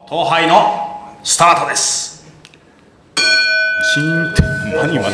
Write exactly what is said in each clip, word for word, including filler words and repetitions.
闘杯のスタートです。 チーンって何今の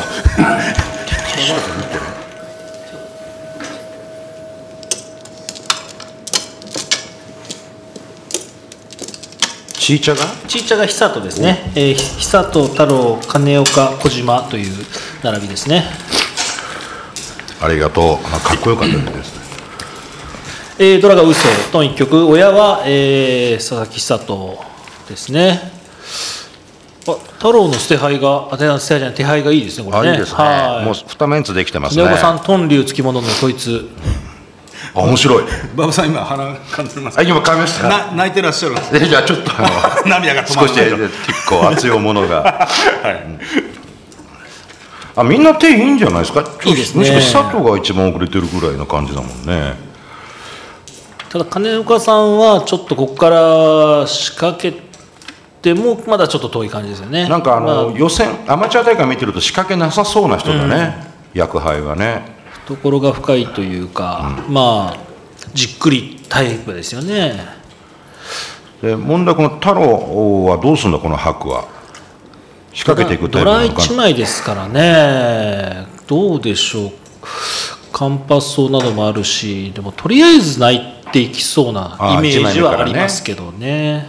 チーチャがチーチャが久人ですね、えー、久人、太郎、金岡、小島という並びですね。 ありがとう。かっこよかったですね。 えー、ドラが嘘と一曲、親は、えー、佐々木久人ですね。あ、太郎の捨て牌が、あ、捨て牌じゃない、手牌がいいですね、これね。 あ、いいですね。はい、もう二メンツできてますね。 金岡さん、トンリュウ付き物のこいつ。 あ、面白い。 馬場さん、今鼻かんでます。 あ、今噛みました。 な、泣いてらっしゃるんです。 え、じゃあ、ちょっと、あの涙が止まらない。 少し、結構熱いものが。 はい。うん、 あ、みんな手いいんじゃないですか。 いいですね。 むしろ佐藤が一番遅れてるぐらいの感じだもんね。 ただ金岡さんはちょっとここから仕掛けてもまだちょっと遠い感じですよね。 なんかあの、 まあ、 予選アマチュア大会見てると仕掛けなさそうな人だね、うん、役杯はね。 懐が深いというか、うん、まあじっくりタイプですよね。 で問題、この太郎はどうするんだ、この白は仕掛けていくタイプなのかな。 ドラいちまいですからね、どうでしょう。カンパソなどもあるし、でもとりあえず泣いていきそうなイメージはありますけどね。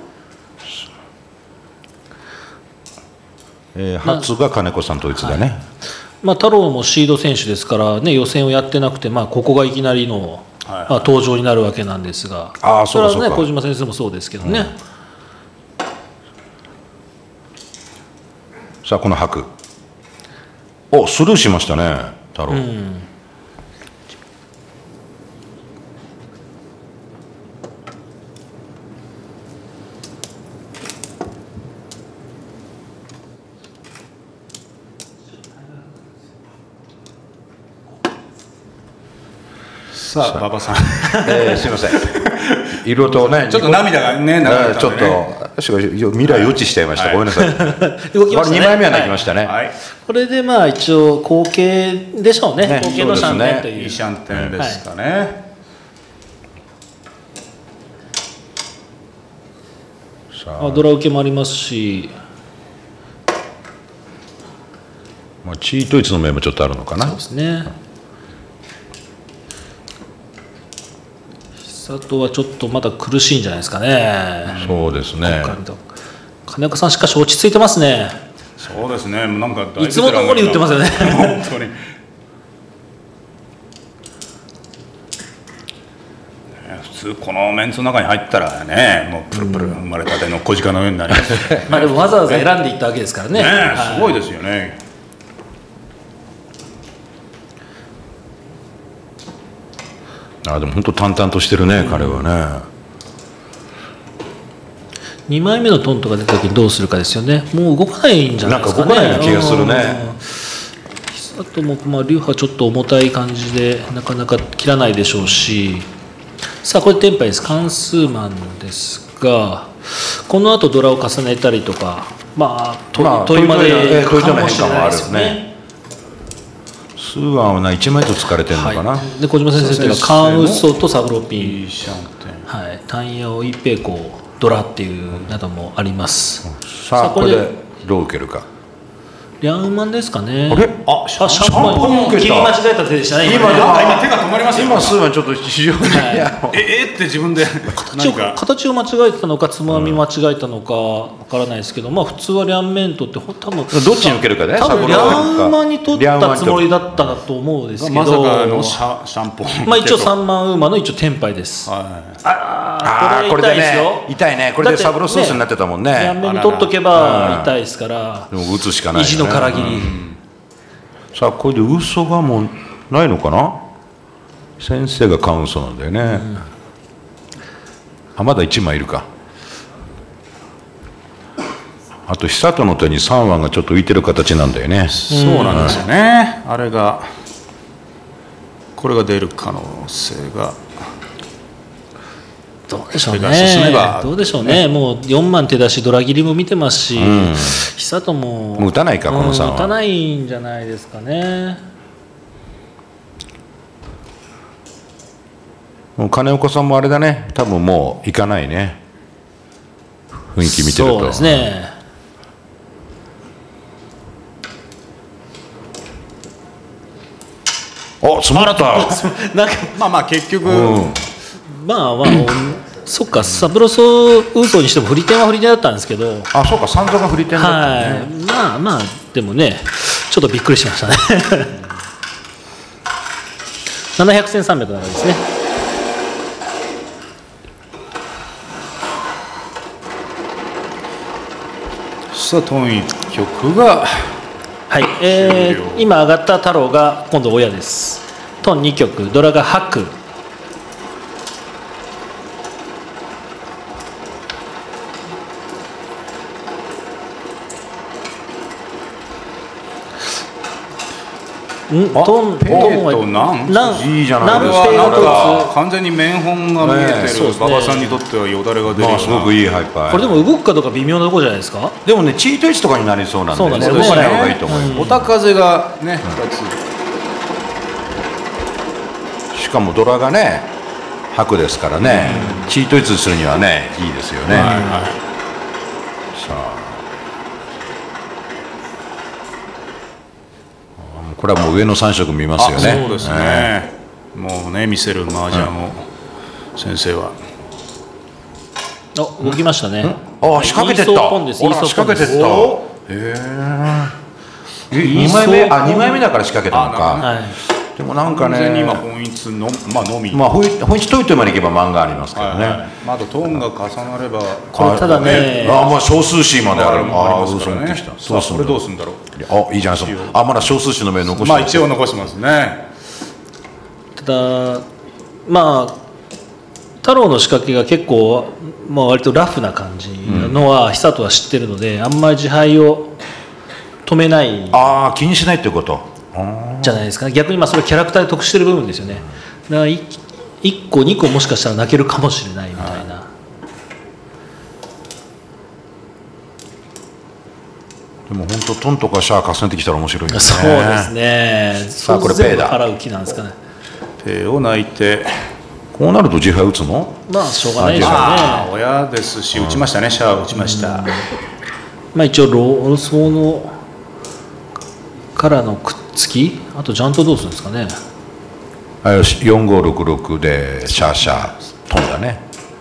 えー、初が金子さん統一だね。はい、 まあ、太郎もシード選手ですからね、予選をやってなくて、まあ、ここがいきなりの、はい、まあ、登場になるわけなんですが、 あ、そうかそうか、 それはね、小島先生もそうですけどね。うん、 さあ、この白、お、スルーしましたね、太郎。うん、 さあ、馬場さん、 えー、すみません、いろいろとね、 ちょっと涙がね、流れたんでね、 ちょっと、しかし未来予知しちゃいました、はい、ごめんなさい、動きましたね、にまいめは泣きましたね、はいはい、 これでまあ一応、後継でしょうね、ね、後継のシャンテンという、 いいシャンテンですかね。はい、 さあドラ受けもありますし、 まあ、チートイツの面もちょっとあるのかな。 そうですね。久人はちょっとまだ苦しいんじゃないですかね。 そうですね。 金岡さんしかし落ち着いてますね。 そうですね。なんかいつも通り打ってますよね。 本当に。普通このメンツの中に入ったらね、もうプルプル生まれたての小鹿のようになります。 まあでもわざわざ選んでいったわけですからね。 ね、すごいですよね。 あ、でも本当淡々としてるね、うん、彼はね。 にまいめのトントが出た時にどうするかですよね。もう動かないんじゃないですかね。 なんか動かないような気がするね。 久人もまあ流派ちょっと重たい感じでなかなか切らないでしょうし。さあこれテンパイです。関数マンですが、この後ドラを重ねたりとか、まあ問いまで問いとの変化もあるよね。スーワンはないちまいと疲れてるのかな。はい、 で小島先生というのはカンウッソとサブロピン、はい、タンヤオイペイコドラっていうなどもあります。 さあこれでどう受けるか。 リャンウマンですかね。 あれ、 あ、シャンポン受けた。切り間違えた手でしたね。 今、今手が止まりました。 今スーワンちょっと非常に、 はい、ええって自分で形を形を間違えてたのかつまみ間違えたのかわからないですけど、まあ普通はリャンメントって多分どっちに受けるかね。 多分リャンウマンに取ったつもりだったと思うんですけど、 まさかのシャシャンポン。 まあ一応さんまんウーマンの一応テンパイです。はい、 ああこれ痛いですよ。痛いね。これでサブロソースになってたもんね。 リャンメンに取っとけば痛いですから。 でも打つしかない。 意地のから切り。 さあこれで嘘がもうないのかな。先生が買う嘘なんだよね。うん、あまだいちまいいるか。あと久人の手にさんわがちょっと浮いてる形なんだよね。 そうなんですよね。あれがこれが出る可能性が。 どうでしょうね。どうでしょうね。もうよんまん手出しドラ切りも見てますし、うん、久人ももう打たないか、このさんは。 打たないんじゃないですかね。 もう金岡さんもあれだね。多分もう行かないね。 雰囲気見てると。 そうですね。 お、詰まったなんかまあまあ結局、 うんまあまあそっか、サブロソウーソーにしても振り点は振り点だったんですけど、 あ、そうか、三座が振り点だったはね。 い、まあまあでもねちょっとびっくりしましたねななひゃくせんさんびゃくななですね。 さあトンいっきょくがはい、え終了ー、今上がった太郎が今度親です。トンにきょく、ドラが白。んあトンペイトンはとなんなんいいじゃないこれ何ペイはなんをか完全に面本が見えてねるそうですね馬場さんにとってはよだれが出るような、 まあすごくいいハイパー。 これでも動くかどうか微妙なところじゃないですか。 でもね、チート位置とかになりそうなんで、 そうなんですよね戻さない方がいいと思いまおた風がねふたつ、 す。しかもドラがね、白ですからね、チート位置するにはね、いいですよね。 はいはいさあ、これはもう上のさん色見ますよね。 そうですね、もうね見せる麻雀を、先生はあ動きましたね。 あ、仕掛けてった。 イーソーポンです。イーソー仕掛けてった。 ポンへですえ。二枚目、あ、 イーソーポン二枚目だから仕掛けたのか。 はい。 でもなんか完全に今ね、 本一のまあのみ、 まあ本一本一解いてまでいけば漫画ありますけどね。 はいはい、まあ、あとトーンが重なればこれただねあ、まあ小数詞まである。あ、 ありますからね嘘持ってきた。 さあこれどうすするんだろう。 あ、いいじゃないですか。あ、まだ小数詞の面残してる。 まあ一応残してますね。 ただまあ太郎の仕掛けが結構、まあ、割とラフな感じのは久人は知ってるので、あんまり自敗を止めないああ、気にしないってこと。あじゃないですかね。逆にまあそれはキャラクターで得してる部分ですよね。だからいいっこにこもしかしたら泣けるかもしれないみたいな。 ーでも本当トンとかシャア重ねてきたら面白いよね。 そうですね。 さあこれそう全部ペイだ払う気なんですかね。 ペイを泣いて、 こうなると自敗打つの？ まあしょうがないでしょうね。 ああ親ですし打ちましたね、シャア打ちました。 まあ一応ローソーのからのくっつき、あとジャントどうするんですかね。 あ、よし、よんごろくろくでシャーシャー飛んだね。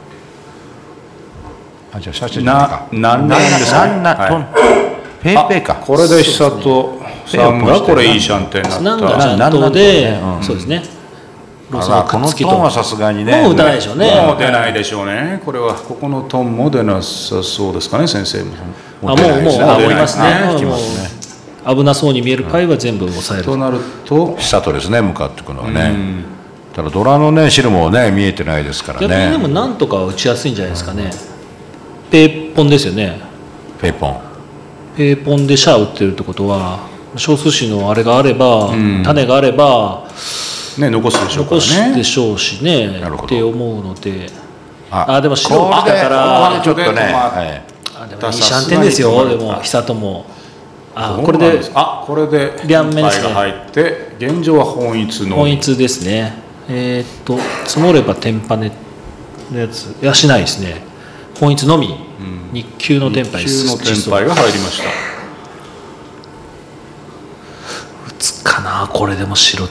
あ、じゃあシャーシャーじゃないか。 な何年ですかねなんなはいトンペイペイか。 これで久人さんがこれいいシャンテンにななんった。 かジャントで、 なんなんとねうんそうですね。ローソーあら、こののくっつきと。 トンはさすがにね。 もう打たないでしょうね。 もう出ないでしょうね。これはここのトンも出なさそうですかね、先生も。 あもう出ないですねもうあ出ない思いますね。 引きもうますね。 危なそうに見えるパイは全部抑える。 となると、 久とですね、向かっていくのはね。ただドラのね汁もね見えてないですから逆にでもね。 なんとか打ちやすいんじゃないですかね。ペーポンですよね。 ペイポン。 ペーポンでシャア打ってるってことは小数詞のあれがあれば、種があればね、残すでしょうから残すでね。 しょうしねなるほどって思うので、 ああでも白これでだからここでちょっとね。 ここではいあでもいいシャンテンですよ。でも久ともあこれであこれで両面ですねが入って現状は本一の本一ですね。えーっと積もればテンパネのやついやしないですね。本一のみ、日給のテンパイ級の天敗が入りました。 打つかなこれでも白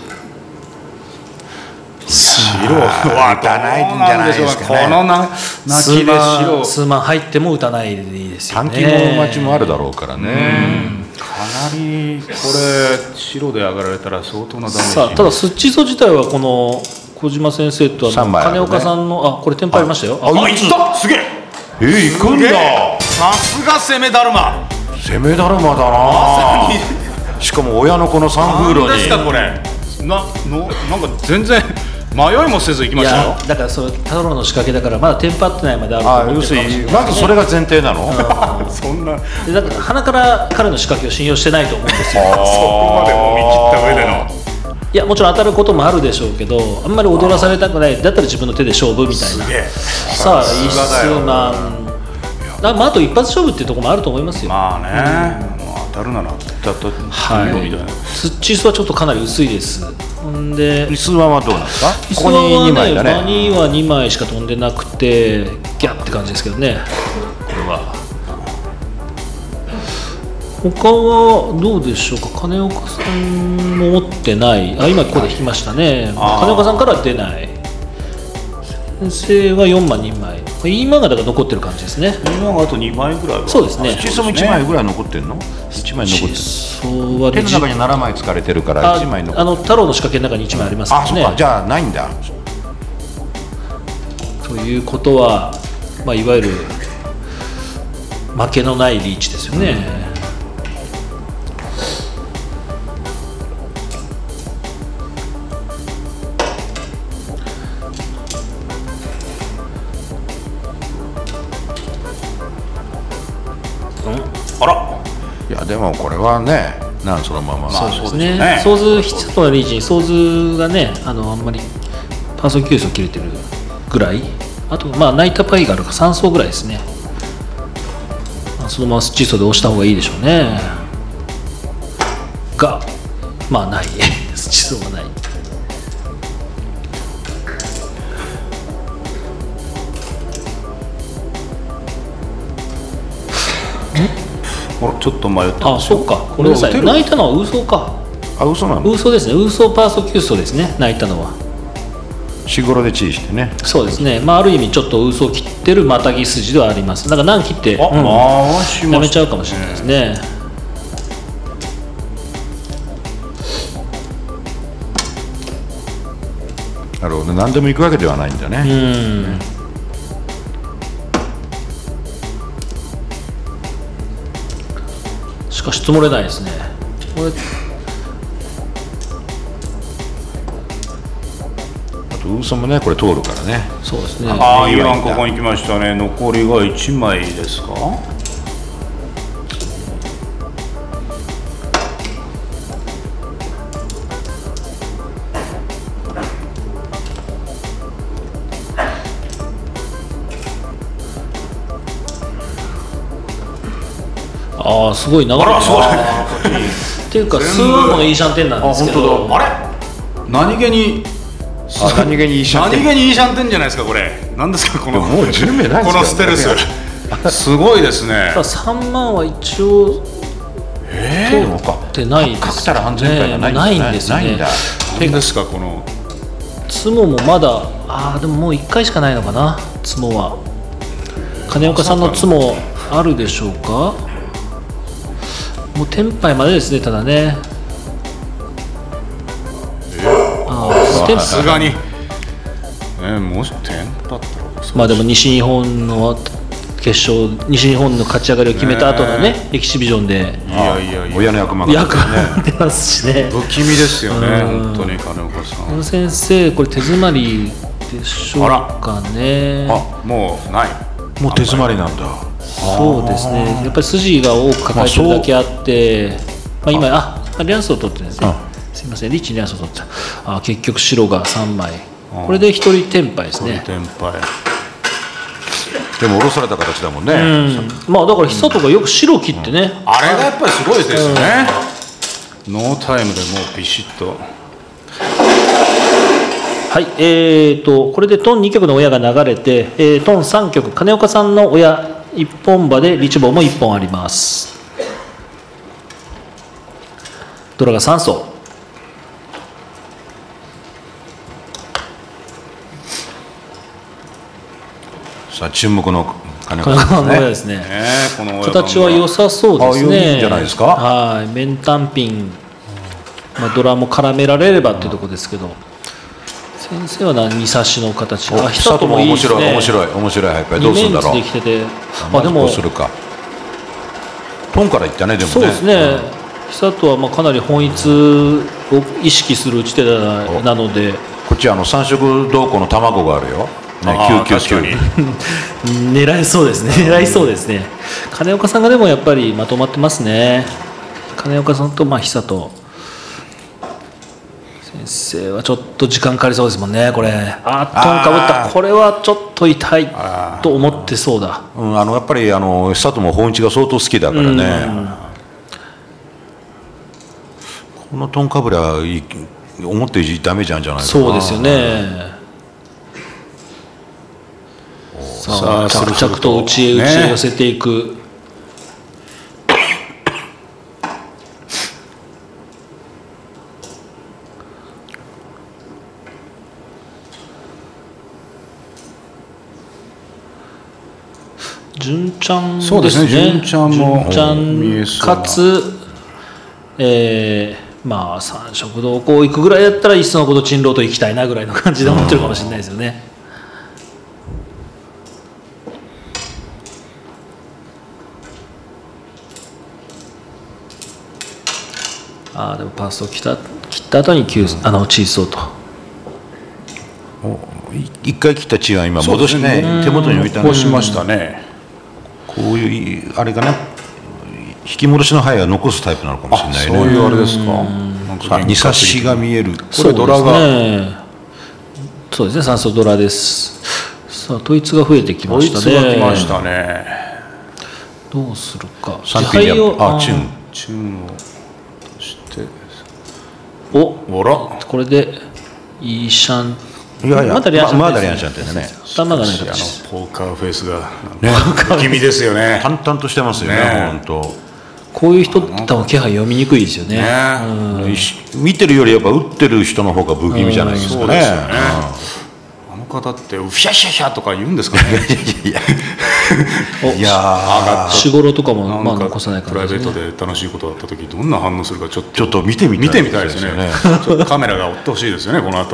白は打たないんじゃないですかねこのな泣数きで万白数万入っても打たないでいいですよね。 短期の待ちもあるだろうからね。 かなりこれ白で上がられたら相当なダメージ。 さあただスッチーソ自体はこの小島先生とあの三枚あるね金岡さんのあこれテンパありましたよ。ああいったすげえ。 えー、行くんだ。 さすが攻めだるま。 攻めだるまだな。しかも親のこのサンフーロに。 何ですかこれ。なのなんか全然迷いもせず行きいましたよや。だからそれ太郎の仕掛けだからまだテンパってないまであるとあ、 思要するってるかもしれにないですね。 まずそれが前提なの。 そんなでだから鼻から彼の仕掛けを信用してないと思うんですよ。 そこまでもみ切った上での。 いやもちろん当たることもあるでしょうけどあんまり踊らされたくないだったら自分の手で勝負みたいな。さあ一数万あ、まあ、あと一発勝負っていうところもあると思いますよ。 まあね、もう当たるなら当たったはいみたいな。 スッチースはちょっとかなり薄いです。ほんで椅子はどうなんですか。 椅子ここににまいだはね、場ね。 にはにまいしか飛んでなくてギャッって感じですけどね。これは。他はどうでしょうか。金岡さんも持ってない。あ、今ここで引きましたね。金岡さんからは出ない。先生はよんまいにまい。今がだから残ってる感じですね。 今があとにまいぐらいは。 そうですね。 七層もいちまいぐらい残ってるの？いちまい残ってる。 そうは手の中にななまい使われてるからいちまい残ってる。 あの太郎の仕掛けの中にいちまいありますからね。 あ、そうか。じゃあないんだ。 ということは、まあ、いわゆる負けのないリーチですよね。 うん、あら、 いやでもこれはね、なんそのまま。 そうですそうですね。 ねソーズ一つのリーチにソーズがね、あのあんまりパーソン急走切れてるぐらい。あとまあナイターパイがあるからさん層ぐらいですね。そのままスチーソーで押した方がいいでしょうね。がまあないスチーソーがない。 あら、ちょっと迷ったんあ、 ですよ。 そうか。これでさえ泣いたのはウソか。 あ、嘘なの？ ウソですね。ウソパーソ急走ですね。泣いたのは。 日頃で注意してね。 そうですね。まあある意味ちょっとウソを切ってるまたぎ筋ではあります。だから何切って、 あ、 うん回しましたね。 やめちゃうかもしれないですね。 なるほど、何でも行くわけではないんだうね。 ん。しかし積もれないですね。これあと嘘もね、これ通るからね。 そうですね。 ああ、今ここに来ましたね。残りがいちまいですか。 ああ、すごい長い。 あら、そうだね。 っていうか数案のいいシャンテンなんですけど。 あれ、何気にあ、何気にいいシャンテン。 何気にいいシャンテンじゃないですか。これ何ですか、このもうじゅうめいないですこのステルスすごいですね。 さんまんは一応え通ってないですね。 確たら安全牌がないんだね。 ないんですね。 ないんだ。 何ですか、このツモもまだ、ああでももういっかいしかないのかな。ツモは金岡さんのツモあるでしょうか。もうテンパイまでですね。ただね、ああテンさすがに、ね、もし点だったらまあでも西日本の決勝、西日本の勝ち上がりを決めた後のねエキシビジョンでいやいやいや、 親の役満が役割出ますしね。 不気味ですよね、 うん本当に金岡さこのん。 先生これ手詰まりでしょうかね。 あ、もうない。 もう手詰まりなんだ。 そうですね。やっぱり筋が多く抱えてるだけあって、まあ今あリャンスを取ってるんですね。すみません、リッチにリャンスを取った。あ、結局白がさんまい。これで一人テンパイですね。 テンパイ。 でも下ろされた形だもんね。 うん、まあだから久とかよく白切ってね。 あれがやっぱりすごいですよね。ノータイムでもうビシッと。 はい、えーとこれでトンにきょくの親が流れて、えー、トンさんきょく、金岡さんの親いっぽん馬でリチボーもいっぽんあります。ドラがさん層。 さあ注目の金金岡さんの親ね。 ですね。 ね、この親形は良さそうですね。 あいいんじゃないですか。 はい、面単品、まあ、ドラも絡められればっていうところですけど、先生は何差しの形。あ、 久とも面白い面い白い面白い。やっぱりどうするんだろう。 できてて、 ああでもどうするか。トンからいったねでもね。 そうですね。久とはまあかなり本一を意識する打ち手なので、 こっちはあの三色銅鉱の卵があるよ。ね、 あーきゅうきゅうきゅう。 確か狙えそうですね。狙いそうですね。金岡さんがでもやっぱりまとまってますね。金岡さんとまあ久と先生はちょっと時間かかりそうですもんね。これあっとんかぶった。これはちょっと痛いと思ってそうだ。 うん、あのやっぱりあの久とも本一が相当好きだからね。このトンかぶりはいい思ってダメじゃんじゃないかな。 そうですよね。 さあさあ着々と内へ内へ寄せていく、純ちゃんですね。 そうですね純ちゃんも純ちゃ見えんそうなかつ、えー、まあ三色堂こう行くぐらいだったらいっそのこと珍郎と行きたいなぐらいの感じで思ってるかもしれないですよね。ああでもパスを切った切った後に急、うん、あのチーソーと。 一回切った血は今戻してね、手元に置いたの。こうしましたね。 こういうあれかな、引き戻しの範囲は残すタイプなのかもしれないね。 そういうあれですか。なんか二冊子が見える。 これドラが。 そうですね。酸素ドラです。さあ統一が増えてきましたね。 統一が来ましたね。 どうするか。 さんピンをあチューンチューンをして。 お、 ほらこれでイーシャン。 いやいや、 まだリアンシャンまだリアンシャンってね。 頭がないあの形。 ポーカーフェイスが不気味ですよね。 淡々としてますよね、本当。 こういう人って多分気配読みにくいですよね。 見てるよりやっぱ打ってる人の方が不気味じゃないですかね。 あの方ってフヒャヒャヒャとか言うんですかね。 いやいや、仕頃とかもまあ残さないから。 プライベートで楽しいことがあった時どんな反応するかちょっとちょっと見てみたい見てみたいですね。ちょっとカメラが追ってほしいですよねこの後。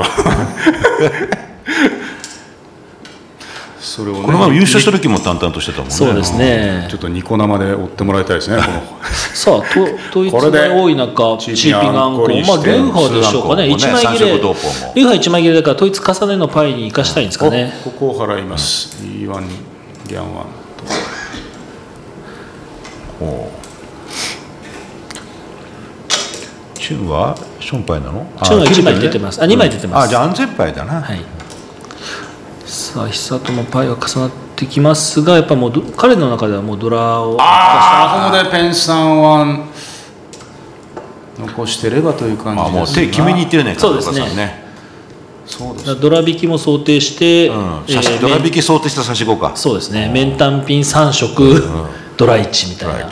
それをね、 このまま優勝した時も淡々としてたもんね。 そうですね。 ちょっとニコ生で追ってもらいたいですね。このさあと統一が多い中チーピングアンコール、まあルーハーでしょうかね。一枚切れ、ルーハー一枚切れだから統一重ねのパイに生かしたいんですかね。 ここを払います。イーワン ギャンワンと。 チュンはションパイなの？ チュンはいちまい出てます。あにまい出てます。 あじゃあ安全パイだな。 はい。さあ久ともパイは重なってきますがやっぱもう彼の中ではもうドラをああここでペンさんは残してればという感じですが、 もう手決めにいってるね。 そうですね。そうです。ドラ引きも想定して、 うんえー、ドラ引き想定した差し子か。 そうですね。面単品さん色、うん、ドラいちみたいな。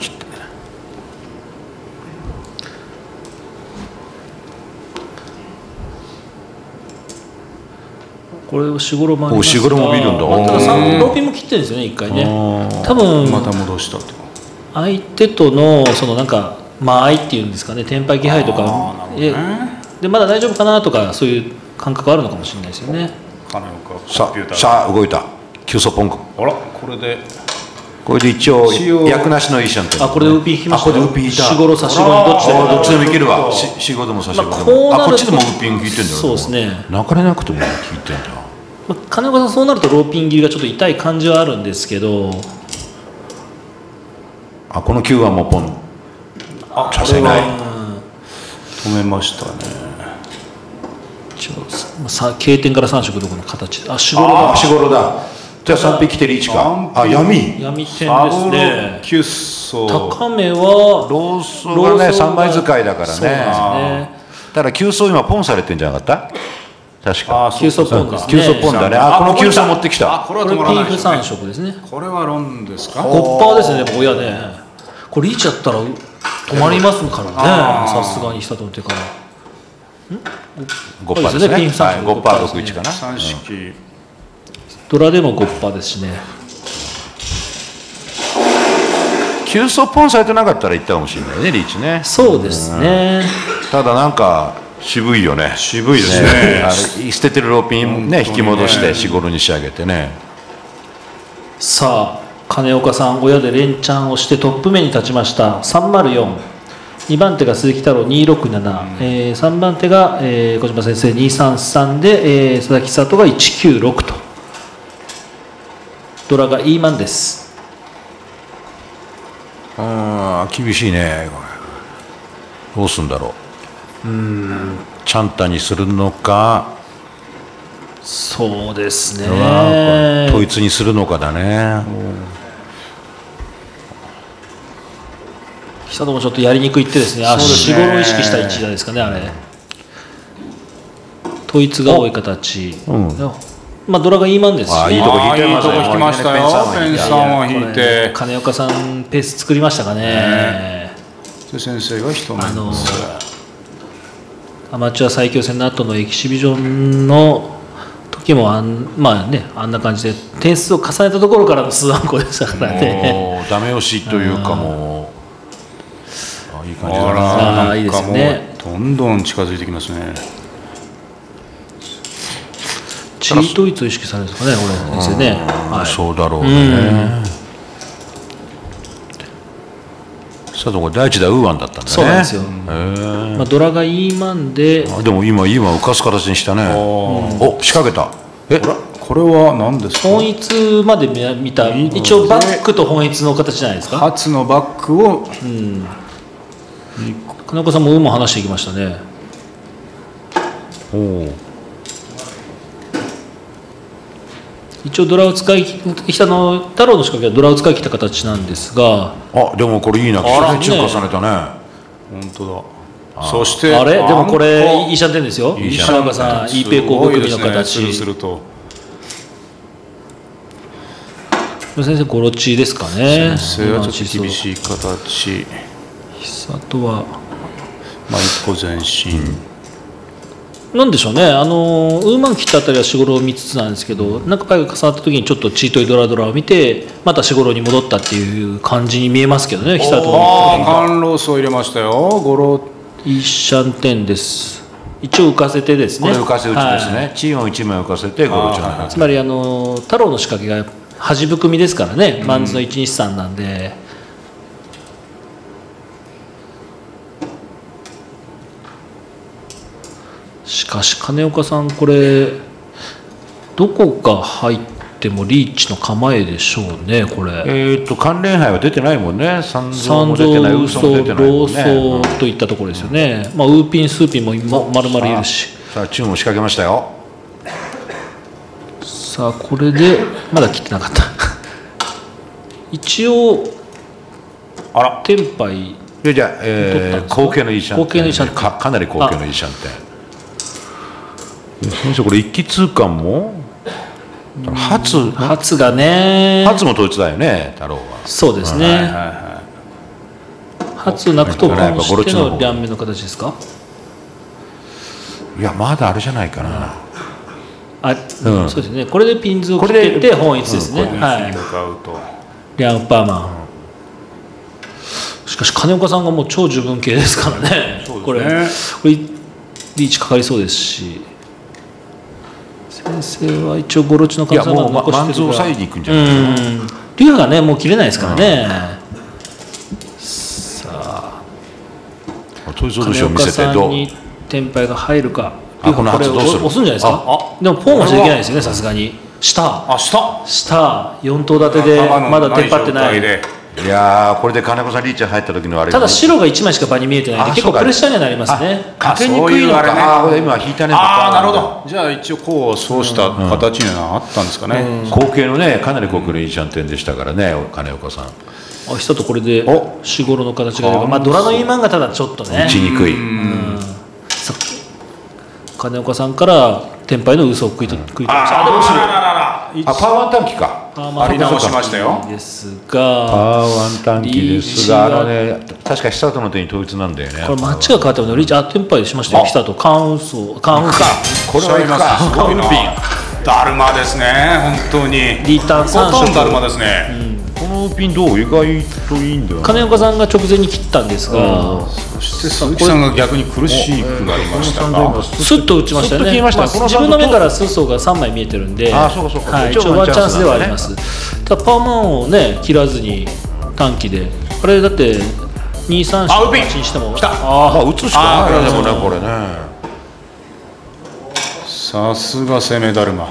これをしごろもありますが、 も見るんだ。 またさんローピンも切ってるんですよね一回ね。多分また戻したと。 相手とのそのなんか間合いっていうんですかね、テンパイ気配とか、ね、でまだ大丈夫かなとかそういう感覚あるのかもしれないですよね。 さあさあ動いた。急速ポンク。 あらこれでこれで一応役なしのいいシャンって。 あこれでウーピン引きました。 あこれでウーピン引いた。 しごろ差しごろどっちでもどっちでもいけるわ。しごでも差しごでも。あこっちでもウーピン引いてんだよ。 そうですね。 泣かれなくても引いてんだ。 金岡さんそうなるとローピン切りがちょっと痛い感じはあるんですけど、 あこのきゅうはもうポンさせない。 止めましたね。 さ経点からさん色どこの形あしごろだしごろだ。じゃあさん匹テリいちか。あ闇闇点ですね。 キュッソ高めはローソがねさんまい使いだからね。 そうですね。 ただ急走今ポンされてんじゃなかった？確か。 急走ポンですね。 急走ポンだね。あこの急走持ってきた。 これはピーフさん色ですね。 これはロンですか？ ゴッパーですね。親ね。これリーチやったら止まりますからね。さすがにしたと思ってから。 ゴッパーですね。ピンさんゴッパーろくいちかな。 三式。 ドラでもゴッパーですしね。 急走ポンされてなかったらいったかもしれないねリーチね。 そうですね。 ただなんか渋いよね。 渋いですね。 あれ捨ててるローピンね引き戻してしごろに仕上げてね。 さあ金岡さん親で連チャンをしてトップ目に立ちました。さんまるよん。にばん手が鈴木太郎にひゃくろくじゅうなな、うんえー、さんばん手が、えー、小島先生にひゃくさんじゅうさんで、えー、佐々木久人がいちきゅうろくとドラがイーマンです。 ああ厳しいねこれ。どうすんだろう。うんチャンタにするのかそうですね統一にするのかだね。 久人もちょっとやりにくいってですね。あしごろを意識した一打ですかねあれ。統一が多い形、 うん、 まあドラがイーマンですしね。 あいいとこ引いてますね。 いいとこ引きましたよ。ペンさんを引いこれて、 金岡さんペース作りましたかね。 ねで先生が一目あのアマチュア最強戦の後のエキシビジョンの時もあんまあねあんな感じで点数を重ねたところからの数アンコでしたからね。 もうダメ押しというかもうあいい感じだな。 あらあーいいですよね。 どんどん近づいてきますね。 チートイツを意識されるんですかねこれ先生ね。はい、 そうだろうね。さあこれ第一打ウーワンだったんだね。 そうなんですよ。 へーまあドラがイーマンであでも今今浮かす形にしたね。お仕掛けた。えこれは何ですか。 本一まで見た一応バックと本一の形じゃないですか。 初のバックを金岡さんもうま話していきましたね。 おお。 一応ドラを使い切ったの太郎の仕掛けはドラを使い切った形なんですが、 あでもこれいいな。 あら基礎重ねたね。 本当だ。そしてあれでもこれあんこいいシャンテンですよ。 いいシャン金岡さんイーペイ広告組の形。 すごいですねするすると先生ゴロチですかね。 先生はちょっと厳しい形。 久とはまあ一歩前進。 なんでしょうね。あのウーマン切ったあたりは四五郎見つつなんですけど、何回か重なった時にちょっとチートイドラドラを見てまた四五郎に戻ったっていう感じに見えますけどね。久とああカンロースを入れましたよ。ゴロいいシャンテンです。一応浮かせてですね。 これ浮かせ打ちですね。 はいチームを一枚浮かせてゴロチャン。 つまりあの太郎の仕掛けが端含みですからね。マンズのいちにさんなんで。しかし金岡さんこれどこか入ってもリーチの構えでしょうねこれ。 えっと関連杯は出てないもんね。三蔵三も出てない、 蔵、 ウーソも出てないもロんね。 ーソといったところですよね。まあウーピンスーピンも今丸々いるし。 さあチームを仕掛けましたよ。 さあこれでまだ切ってなかった一応あらテンパイでじゃあ、えー、後継のいいシャンテン。 後継のいいシャンテンかかなり後継のいいシャンテン。先生これ一気通貫も初初がね初も統一だよね太郎は。 そうですね、 はいはいは初なくとやっぱ本してゴロチの方の両面の形ですか。 いやまだあれじゃないかな。 あ、 うんそうですね。これでピンズを切これでってて本一ですね、 い。 はいに向かうと。 リャンパーマン、しかし金岡さんがもう超自分系ですからね。これこれリーチかかりそうですし、先生は一応ゴロチのいや金さんがもうまマンズを残してるから、 抑えに行くんじゃないかな。 うんリュウがねもう切れないですからね、さあ統一金寿を見岡せてどう。 さんにテンパイが入るか。 あこのこれ後どうする押すんじゃないですか。でもポンはしちゃいけないですよねさすがに。下あ下下よん頭立てでまだテンパってない。 いやーこれで金子さんリーチ入った時のあれただ白がいちまいしか場に見えてないんであ結構プレッシャーにはなりますね。 かけにくいのか。ああこれ今引いたね。 ああなるほど。じゃあ一応こうそうした形にはあったんですかね。 後継のねかなり後継のいいシャンテンでしたからね金岡さん。 あ久とこれでお四五郎の形が出るか。まあドラのイーマンがただちょっとね打ちにくい。 さ金岡さんからテンパイの嘘を食いと食いとりました。あでも後ろあらららあパワーワン短期か。 パーマあり直しましたよですパがワーワン短期ですがあのリね確か久との手に統一なんだよね。 これマッチが変わったのでリーチあテンパイしましたよ。久とカンウソカンウソこれはいくか。 すごいな。ダルマですね本当に。 リターンさんほとんどダルマですね。 このピンどう意外といいんだよね。 金岡さんが直前に切ったんですがそして鈴木さんが逆に苦しくなりましたが。 スッと打ちましたよね。 スッと切りましたまあこの自分の目からスーソーがさんまい見えてるんで、 あそうかそうかはい、 一応一応ワンチャンスではありワンチャンスます。ただパーマンをね切らずに短期で、これだってにさんしあウーピンにしても、 来たまあ打つしかないよあーでもねこれね。 さすが攻めだるま。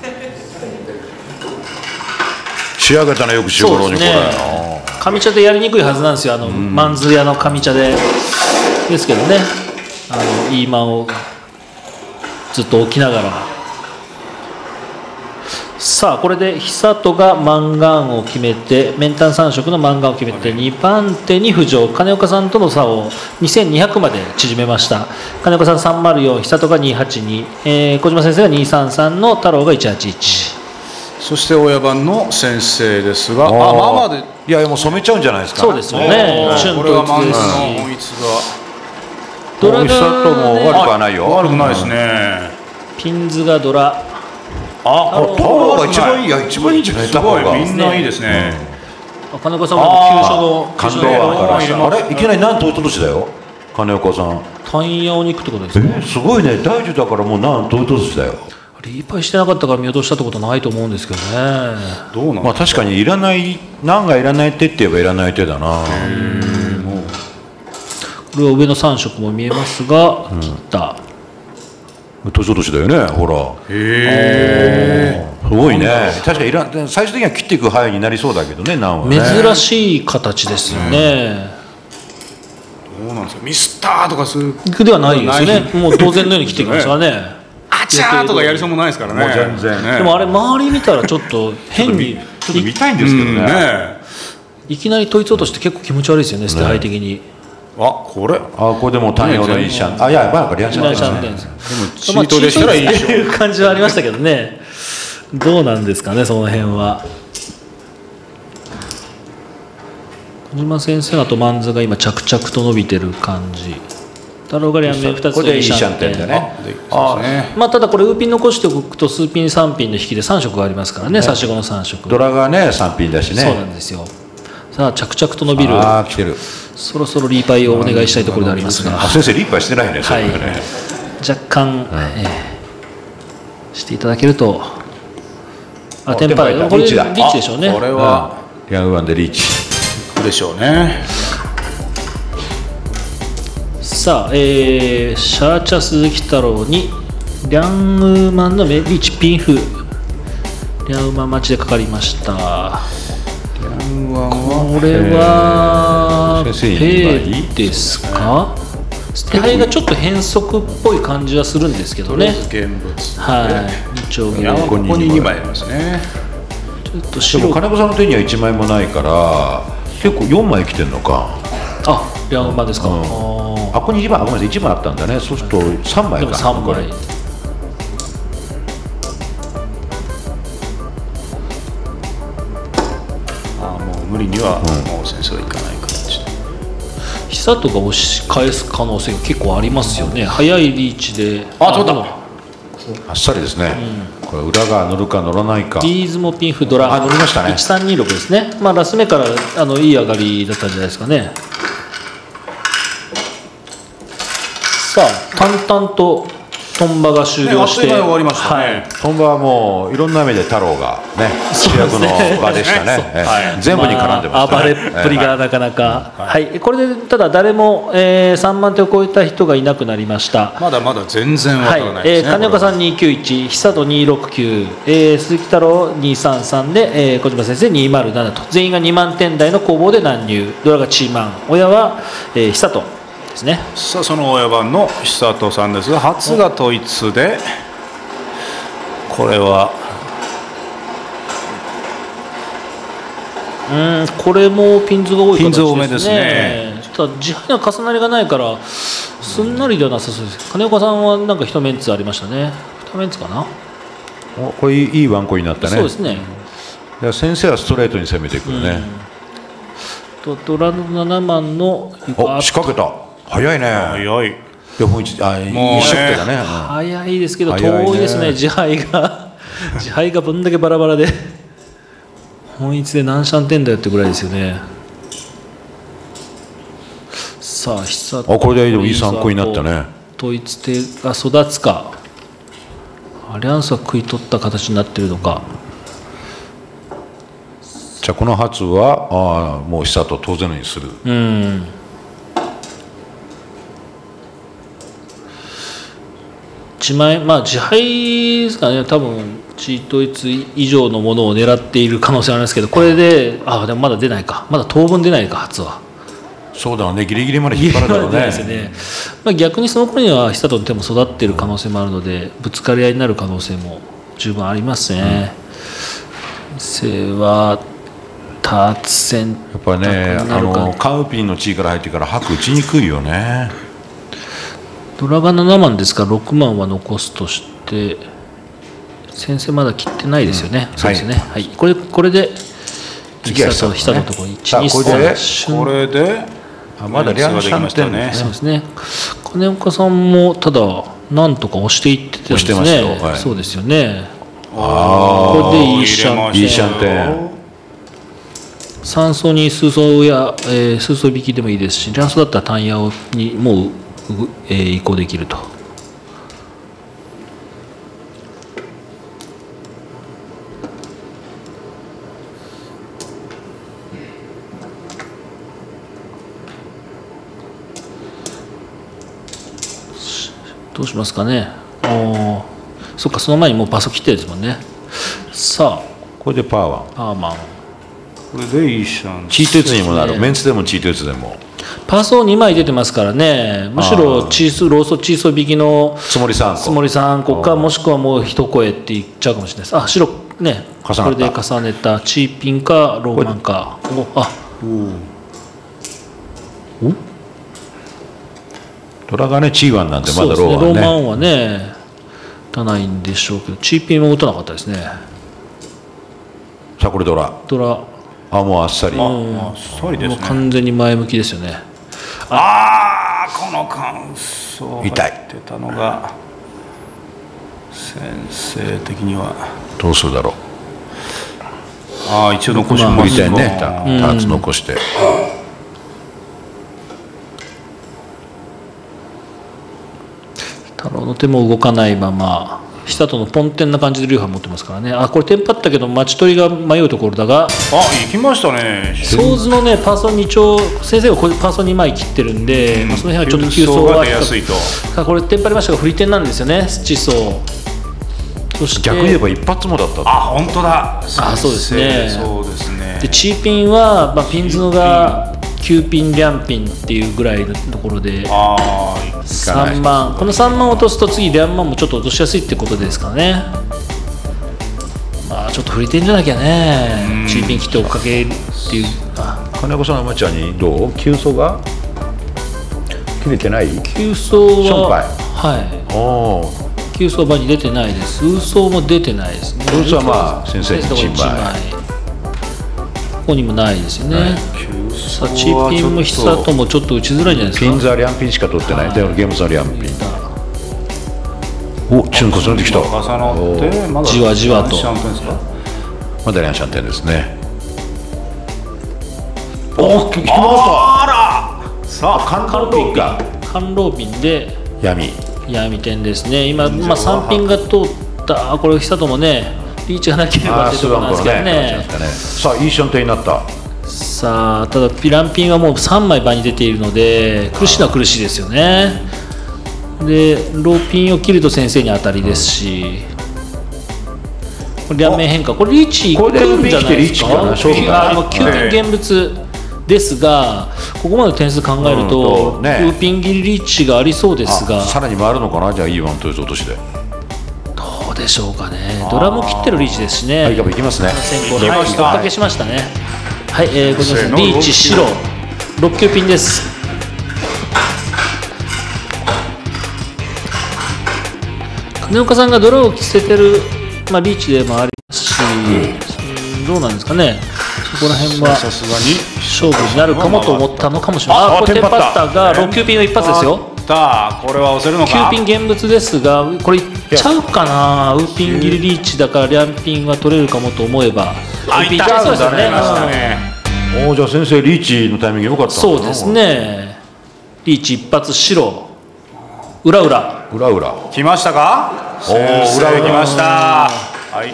仕上げたねよく仕頃にこれ。 上茶でやりにくいはずなんですよ。あのマンズ屋の上茶でですけどね。あのイーマンをずっと置きながら。 さあこれで久人がマンガンを決めてメンタンさん色のマンガンを決めてにばん手に浮上。金岡さんとの差をにせんにひゃくまで縮めました。金岡さんさんまるよん、久人がにはちに、えー、小島先生がにさんさんの太郎がいちはちいち。 そして親番の先生ですが、あ、まあまあで、 いやもう染めちゃうんじゃないですか。 そうですよね。春これはマンと一ですし、 ガの本一がドラが、ね、 久人も悪くはないよ。 悪くないですね。 ピンズがドラ。 あ、 太郎が一番いい、いや一番いいんじゃない。 すごい、み太郎んないいですね。 金岡さんも急所のが感動急所のだから。あれいきなりなんと落としだよ。金岡さん。 単ヤをに行くってことですね。 えすごいね。大樹だからもうなんと落としだよ。 リーパイしてなかったから見落としたってことはないと思うんですけどね。 どうなんまあ確かにいらない何がいらない手って言えばいらない手だな。 これは上のさん色も見えますが、切った。 年落としだよね。ほら。 へすごいね。確かにいら最終的には切っていく範囲になりそうだけどね。何はね。 珍しい形ですよね。 え、どうなんですか。ミスターとかするではないですよね。もう当然のように切ってきますからね。 あちゃーとかやりそうもないですからね。 もう全然ねでもあれ周り見たらちょっと変にちょっと見たいんですけどうんね。 ね。 いきなり統一落として結構気持ち悪いですよね、捨て牌的に。 あ、これ。 あこれでも単用のいいシャン。あいやまあリアシャンいらっですね。 しゃるんです。 チートでしたらいいでしょっていう感じはありましたけどね。どうなんですかね、その辺は。小島先生のとマンズが今着々と伸びてる感じ。太郎が両面ふたつこれでいいシャンテンだね。 でそうですね。 まあただこれウーピン残しておくと数ピンさんピンの引きでさん色がありますからね、差し子のさん色。 ドラがねさんピンだしね。 そうなんですよ。さあ着々と伸びる。 ああ来てる。 そろそろリーパイをお願いしたいところでありますが、 あ先生リーパーしてないね。そはいれね。 若干、えーしていただけると、あテンパイこれリリーチだーチでしょうね。 これはヤンウワンでリーチ。 でしょうね。 さあ、えーシャーチャ鈴木太郎にリャンウーマンのメリーチピンフ、リャンウーマン待ちでかかりました。これは先生ペイですか。捨て牌がちょっと変則っぽい感じはするんですけどね。 現物。 はい、二丁切れ。 ここににまいありますね。 ちょっとでも白。 金子さんの手にはいちまいもないから結構よんまい来てんのか。 あ、リャンウーマンですか。 うんあーあここにいちまいあごめんなさいいちまいあったんだね。そうするとさんまいか。 でもさんまい。 あもう無理にはもう先生はいかない形で。 久人が押し返す可能性が結構ありますよね。早いリーチで。 あ取ったでもあっさりですね。これ裏が乗るか乗らないか。 ビーズもピンフドラ。 あ乗りましたねいちさんにろくですね。まあラス目からあのいい上がりだったんじゃないですかね。さあ淡々とトンバが終了して、 ねあっという間に終わりましたねはいトンバはもういろんな目で太郎がね主役の場でしたね。 そうええはい全部に絡んでましたね。 あ暴れっぷりがなかなか、はいこれでただ誰も、えー、さんまん手を超えた人がいなくなりました。 まだまだ全然わかはいらないですね。 えー金岡さんこにひゃくきゅうじゅういち、久人にひゃくろくじゅうきゅう、えー鈴木太郎にひゃくさんじゅうさんで、えー小島先生にひゃくななと全員がにまんてん台の攻防で乱入。ドラがチーマン、親は、えー、久人ですね。 れはさあその親番の久人さんですが初が統一でこれはうんこれもピンズが多い形ですね。 ピンズ多めですね。 ただ自敗には重なりがないからすんなりではなさそうです。金岡さんはなんか一メンツありましたね。二メンツかな。 おこれいいいいワンコになったね。 そうですね。 いや先生はストレートに攻めてくるね。 とドラのななまんのお仕掛けた。早いね。 早い。 でもう一あもうね一色手だね。うん早いですけど早いね遠いですね。自敗が自敗がぶんだけバラバラで本一で何シャンテンだよってぐらいですよね。さあ久あこれででもいい参考になったね。 統一手が育つかアリアンスは食い取った形になっているのか。 じゃあこの発はああもう久と当然のようにする。 うん自前まあ自敗ですかね。多分地位統一以上のものを狙っている可能性はありますけど、これであでもまだ出ないか、まだ当分出ないか初は。 そうだねギリギリまで引っ張るだろう出ないですよね。 ね。まあ、逆にその頃には久人の手も育っている可能性もあるのでぶつかり合いになる可能性も十分ありますね。 生は達選やっぱりね、あのカウピンの地位から入ってから白打ちにくいよね。 ドラがななまんですからろくまんは残すとして、先生まだ切ってないですよね、うん、そうですね、はい、はい、これこれで次は久と久のところいち、に、 これでこれであまだリャンシャンテンね。 そうですね。金岡さんもただなんとか押していってたんですね。 押してますよ、はい、 そうですよね。 あこれでいいシャンテン。 いいシャンテン。 三層に数層や、えー、数層引きでもいいですし、ランスだったら単野にもう、えー、移行できると。どうしますかね。おそっか、その前にもうパソ切ってるんですもんね。さあこれでパーワンパーマン、 これでいいシャンチート打つにもなる、メンツでもチート打つでもパーソーにまい出てますからね。むしろチースローソチーソ引きのつもりさんこつもりさんこか、もしくはもう一声って言っちゃうかもしれないです。あ、白ね、これで重ねたチーピンかローマンか。おあおおドラがねチーワンなんでまだローはね、 ローマンはね打たないんでしょうけど、チーピンも打たなかったですね。 さあこれドラドラあもうあっさり、 あっさりですね。 もう完全に前向きですよね。 ああこの感想入痛いってたのが先生的にはどうするだろう。 ああ一応残し振ますりたいね、タターツ残して、 太郎の手も動かないまま下とのポンテンな感じで流派持ってますからね。あ、これテンパったけど待ち取りが迷うところだが、 あ行きましたね。 ソーズのねパーソンに丁先生がこれパーソンにまい切ってるんで、まあ、その辺はちょっと急走はが出やすいと。 あこれテンパりましたが振り点なんですよね、地層。そして逆に言えば一発もだったあ本当だ。 あそうですね。 そうですね。 でチーピンは、まあ、ピンズのがきゅうピンリャンピンっていうぐらいのところでああさんまん、このさんまん落とすと次リャンマンもちょっと落としやすいってことですからね。まあちょっと振り点じゃなきゃね、チーピン切って追っかけるっていう。あ金子さんのアマチュアにどう急走が切れてない。 急走ははいおお急走場に出てないです。ウーソーも出てないですね。 ウーソーはまあ先生にチンバイ、 ここにもないですよね、はい、さあチーピンも久ともちょっと打ちづらいんじゃないですか。 ピンズはリャンピンしか取ってない、はい、でもゲームズはリャンピン。おチュンコ重ねてきた。 重なってまだじわじわとまだリャンシャンテンですね。 お来てました。あらさあカンローピンかカンローピンで闇闇点ですね。今、まあ、さんピンが通ったこれ久ともねリーチがなければってところなんですけどね。 ねさあいいシャンテンになった。 さあただピランピンはもうさんまい場に出ているので苦しいのは苦しいですよね。でローピンを切ると先生に当たりですし、これ両面変化、これリーチいくんじゃないですか。きゅうピン現物ですが、ここまで点数考えると、うんね、ウーピン切りリーチがありそうですが、 さらに回るのかな。じゃあいいワンという落としでどうでしょうかね。ドラも切ってるリーチですしね。 はい、いきますね。 先行はい、追っかけしましたね。はい、えー、ごめんなさい、リーチ白ろっきゅうピンです。金岡さんがドラを着せてる、まあ、リーチでもありますし、うん、どうなんですかね。そこら辺はさすがに勝負になるかもと思ったのかもしれない。あ、これテンパッターがろっきゅうピンの一発ですよ。 これは押せるのか。 きゅうピン現物ですが、これいっちゃうかな。ウーピン切りリーチだからリャンピンは取れるかもと思えば、 あ、いっちゃうんだね。 おお、じゃあ先生リーチのタイミング良かったのかな。 そうですね。リーチ一発白裏裏裏裏来ましたか。おお、裏裏来ました。はい、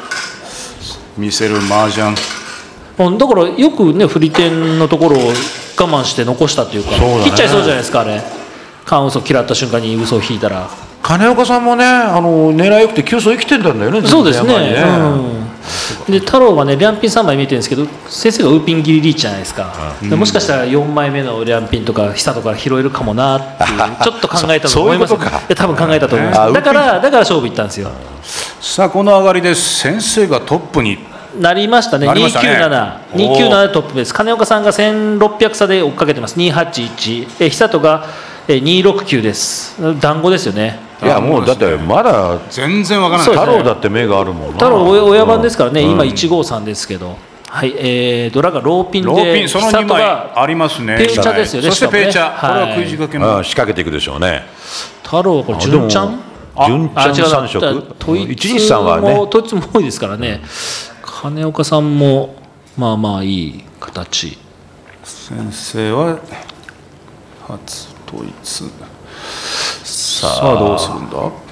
見せる麻雀。 だからよくね振り点のところを我慢して残したというか、ね、切っちゃいそうじゃないですか。あれカン嘘嫌った瞬間に嘘を引いたら。 金岡さんもね、あの狙いよくて急走生きてんだよね。 そうですね、ね、うん、で太郎はねリャンピンさんまい見えてるんですけど、先生がウーピン切りリーチじゃないですか、うん、でもしかしたらよんまいめのリャンピンとか久とか拾えるかもなっていうちょっと考えたと思います。そういうことか。多分考えたと思います。だからだから勝負いったんですよ。 さあこの上がりで先生がトップになりましたね。 なりましたねにひゃくきゅうじゅうなな、にひゃくきゅうじゅうななでトップです。金岡さんがせんろっぴゃく差で追っかけてます。にひゃくはちじゅういち、え久人がえにひゃくろくじゅうきゅうです。団子ですよね。 いやもうだってまだ全然わからない。 そうですね太郎だって目があるもんな。 太郎親親番ですからね、 うん今いちごさんですけど、はい、えー、ドラがローピンで、 ローピンそのにまい久人がありますね。 ペイチャですよねそしてペイチャ、 しかもねこれはくじ掛けあのあ仕掛けていくでしょうね。 太郎はこれ純ちゃん純ちゃん三色統一一日さんはねも統一も多いですからね。金岡さんもまあまあいい形。 先生は初統一。ささああどうするんだ。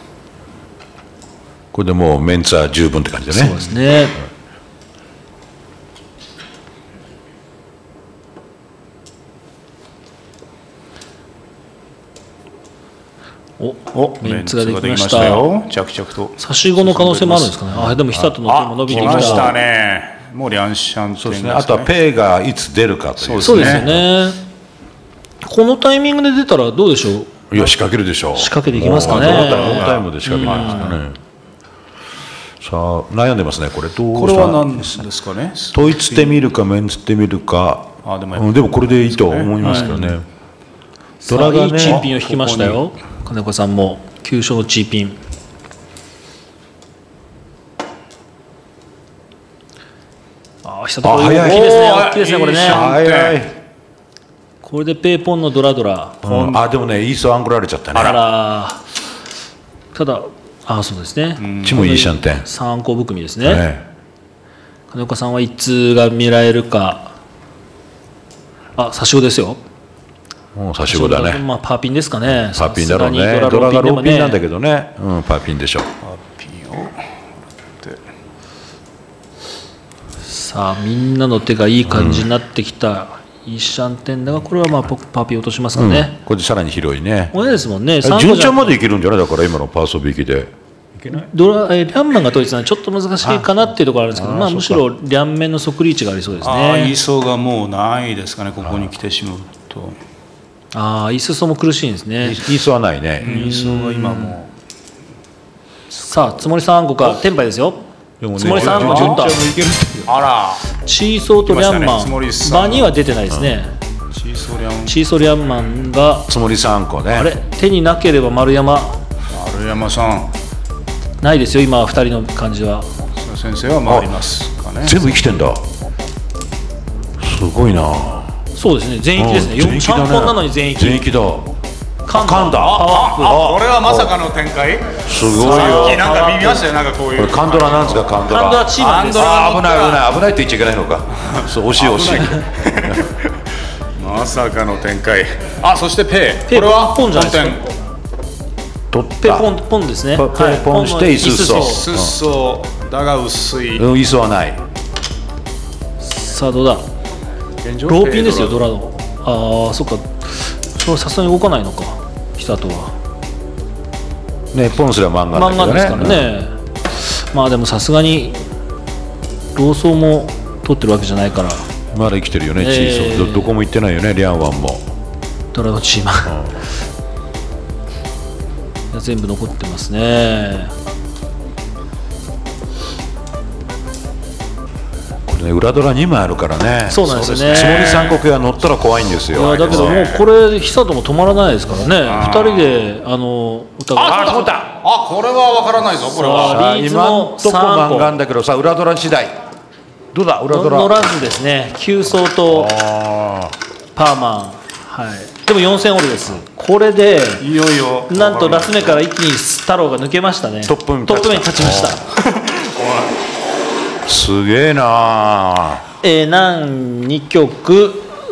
これでもうメンツは十分って感じだね。 そうですね。おおメンツができました。 メンツができましたよ。着々と。 差し子の可能性もあるんですかね。あでも久人の手も伸びてきまし。 来ましたたね。もうリャンシャンそうですね。あとはペイがいつ出るかという。 そうですよね。このタイミングで出たらどうでしょう。 いや仕掛けるでしょう。 仕掛けていきますかね。 もうノータイムで仕掛けないですかね。さあ悩んでますねこれ。どうこれは何ですかね。 統一で見るかメンツで見るか。 あでもうんでもこれでいいと思いますけどね。ドラがいいチーピンね。 を引きましたよ。金子さんもきゅう勝のチーピン。ああ、久人あ早い大きいですね。 おー大きいですねこれね。 いいシャン早い。 これでペーポンのドラドラ。 うんあでもねイーソーアングられちゃったね。 あら。ただあそうですね。 ちもいいシャンテン。 三個含みですね。 ね金岡さんは一通が見られるか。あ差し子ですよ。 もう差し子だね。 まあパーピンですかね。 パーピンだろうね。 さすがにドラがローピンなんだけけどね。うんパーピンでしょ。 ピンをさあみんなの手がいい感じになってきた、いいシャンテンだがこれはまあポパーピン落としますかね。 これでさらに広いね。 これですもんね。 純ちゃんまでいけるんじゃないだから今のパーソビーキで。 ドラえーリャンマンが統一なのでちょっと難しいかなっていうところあるんですけど、まあむしろ両面の即リーチがありそうですああイーね。 ソーがもうないですかね。ここに来てしまうと。 ああイースソも苦しいんですね。 イーソーはないね。 イーソーが今もさあつもりさんごかテンパイですよ。 でもねつもりさんごちょっと純ちゃんもいけるっていう。 あらチーソーとリャンマ来ましたねつもりンさん場には出てないですね。 チーソーリャンチーソーリャンマンがつもりさんこね。 あれ手になければ丸山丸山さんないですよ今ふたりの感じは。 先生は回りますかね。 全部生きてんだ。すごいな。 そうですね全域ですね。 うん全域だねさんぽんなのに全域。 全域だ。 噛んだ噛んだパワーアップ。 あこれはまさかの展開。 すごいよ。 さっきなんか見ましたよ。なんかこういうこれカンドラなんですかカンドラ。 カンドラチーマンです。 あ危ない危ない危ないって言っちゃいけないのか。そう惜しい惜しい。 まさかの展開。あそしてペイ。 ペイこれはポンじゃないですか本取った。 ペポンポンですね。 ポペポンしてイスソ店すっそうだが薄い。 うんイーソーはない。 さあどうだ。 現状ローピンですよペイドラの。ああそっか。それさすがに動かないのか。久とは。 ねポンすら漫画漫画ですからね。まあでもさすがにローソーも取ってるわけじゃないからまだ生きてるよね、 えーチーソー ど, どこも行ってないよねリャンワンも。 ドラのチーマン。いや全部残ってますね。 これね裏ドラにまいあるからね。 そうなんですよね。 つもり三国が乗ったら怖いんですいよ。 やだけどもうこれ久とも止まらないですからね。ふたりであの歌が。 あ、そうだ。あ、これはわからないぞ。これは。 さあリーズ今もんとこ漫画だけどさ裏ドラ次第どうだ裏ドラ。 乗らずですね。急走とあパーマン。はい。でもよんせんオールです。これでいよいよ。 なんとラス目から一気に太郎が抜けましたね。 トップに立ったトップ目に立ちました。 ーすげえなえー、何にきょく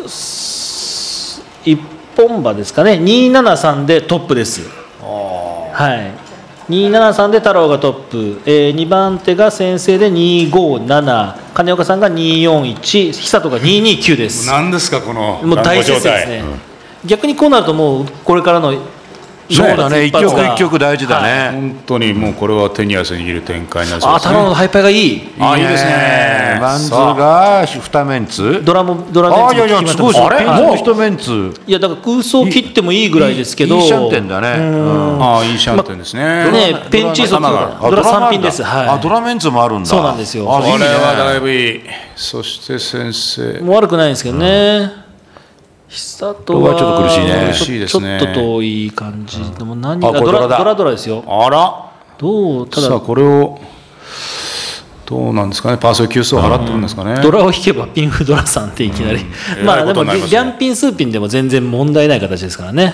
一本馬ですかね。にひゃくななじゅうさんでトップです。はい。にひゃくななじゅうさんで太郎がトップ、えー、にばん手が先生でにひゃくごじゅうなな、金岡さんがにひゃくよんじゅういち、久人がにひゃくにじゅうきゅうです。 何ですかこのもう大接戦ですね。逆にこうなるともうこれからのそうだね、一曲一発が一曲大事だね。 本当にもうこれは手に汗握る展開になりそうあですね。 太郎のハイパイがいい。 あいいですね。 バンズが二メンツ。 ドラもドラメンあツいやいやすごいです。 あれピンク一メンツ。 いやだから空想切ってもいいぐらいですけど、 いいシャンテンだね。うんああいいシャンテンですね。 ねペンチーソドラマドラさんピンです。はい。 あドラメンツもあるんだ。 そうなんですよあいいねこれはだいぶいい。そして先生。 もう悪くないんですけどね。久人はこれはちょっと苦しいね苦しいですちょねっと遠い感じ。でも何があこれドラだドラドラドラですよ。 あら。 どうたさあだこれをどうなんですかね。パーソル級数を払ってるんですかね。 ドラを引けばピンフドラさんっていきなり、 うんまあでもえらいことになりますねリャンピン数ピンでも全然問題ない形ですからね。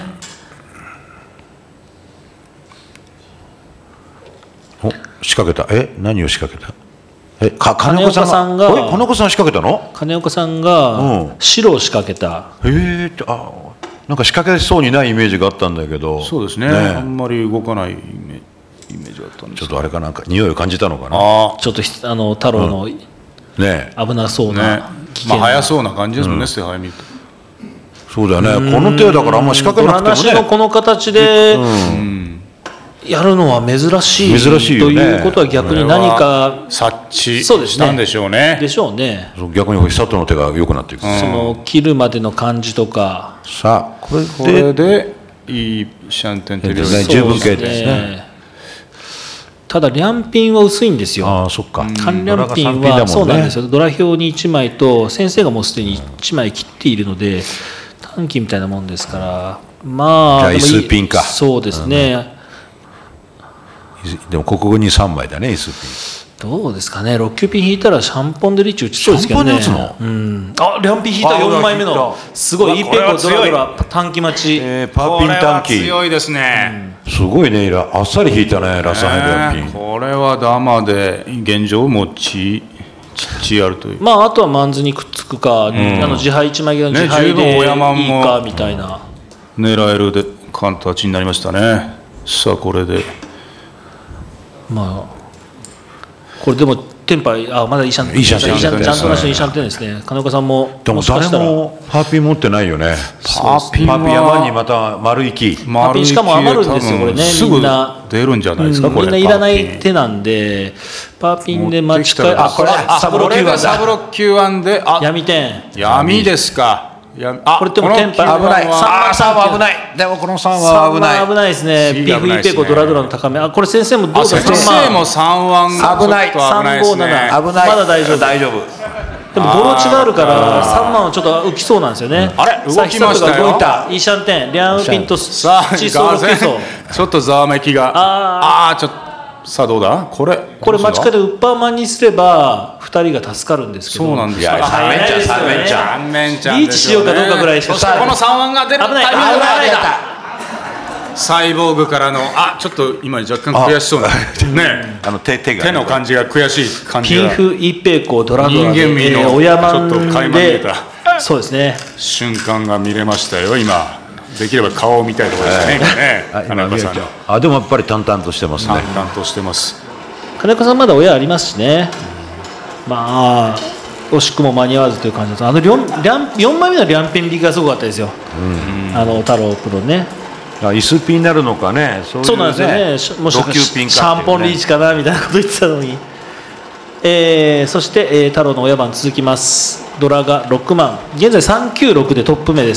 お仕掛けた。え何を仕掛けた。えか金岡さん金岡さんがえ金岡さん仕掛けたの。 金岡さんうんが白を仕掛けた。 へえあなんか仕掛けそうにないイメージがあったんだけど。 そうですね。あんまり動かないイメイメージがあったんですちょっとあれかなんか匂いを感じたのかな。 あちょっとひあの太郎のね危なそうあねな危険な、 まあ早そうな感じですもんね。捨て早見ると。 そうだよね。この手だからあんま仕掛けなくドラなしてもね。 のこの形でやるのは珍しい珍しいよねということは逆に何か察知そうですねしたんでしょうね。 でしょうね。 そう逆に佐藤の手が良くなっていく。 その切るまでの感じとか。 さあこれこでれでいいシャンテンテレビですね十分形ですね。 ただリャンピンは薄いんですよ。 ああそっか。 カンリャンピンはそうなんですよ。ドラ表にいちまいと先生がもうすでにいちまい切っているので短期みたいなもんですからまあじゃあでもいいイスピンかそうですね。 でも国語にさんまいだねイスピン。 どうですかね。ろっ級ピン引いたらシャンポンでリッチ打ちそうですけどね。 シャンポンで打つのうん。あリャンピン引いたよんまいめのすごいいいペコドラドラ短期待ち。 えーパーこれはピン短期強いですね。 すごいねラあっさり引いたねラサヘリャンピン。 これはダマで現状持ちちっちあるという。 まああとはマンズにくっつくか、あの自敗いちまいの自敗ね十分でい親マンもいかみたいな。 狙えるで形になりましたね。さあこれでまあこれでもテンパイあまだイーシャンテンイーシャンテンイーシャンテンちゃんとなしのイーシャンテンですね。金岡さんもでも誰もしかしたらもパーピン持ってないよね。 パーピンはパーピン山にまた丸行き。 パーピンしかも余るんですよこれねすぐみんな出るんじゃないですか、 うんこれみんないらないパーピン手なんでパーピンで待ちか持ってきたらあこれサブロこれキューバだでサブロキューワンであ闇点闇ですか。やあこれでもテンパイこの危ない。 きゅうばんはああさんは危ない。でもこのさんさんは危ない。 は危ないですね。 次ピフイが危ないですねペコドラドラの高めあこれ先生もどうあですか。 先生も三腕が危ないちょっと危ないですね。 さんごーなな危ない。 まだ大丈夫大丈夫。 でもゴロチがあるからさんばんはちょっと浮きそうなんですよね。 あれさあ動きましたよ久人が動いたイーシャンテンリャンウピンとさあチーソーロキューソーちょっとざわめきがああーちょっとさあどうだこれこれ待ちかでウッパーマンにすればふたりが助かるんですけどそうなんですよ。 いや早いですよね三面ちゃん三面ちゃんリーチしようかどうかぐらいしかそしてこの三腕が出る危ないタイミングが危ない危ないサイボーグからのあちょっと今若干悔しそうなねあの手手が手の感じが悔しい感じがピンフイペコドラドラで人間味のえー親マンちょっと垣間見えでたそうですね。 瞬間が見れましたよ今。できれば顔を見たいところですね。ねあ金岡さんのあでもやっぱり淡々としてますね。 淡々としてます。 金岡さんまだ親ありますしね。まあ惜しくも間に合わずという感じです。あのよんまいめのリャンピン引きがすごかったですよ。あの太郎プロね。 あイスピンになるのかね。そういうそうなんですよね。もしかロキューピンかっていうねシャンポンリーチかなみたいなこと言ってたのに。えー、そして、えー、太郎の親番続きます。ドラがろくまん現在さんきゅうろくでトップ目です。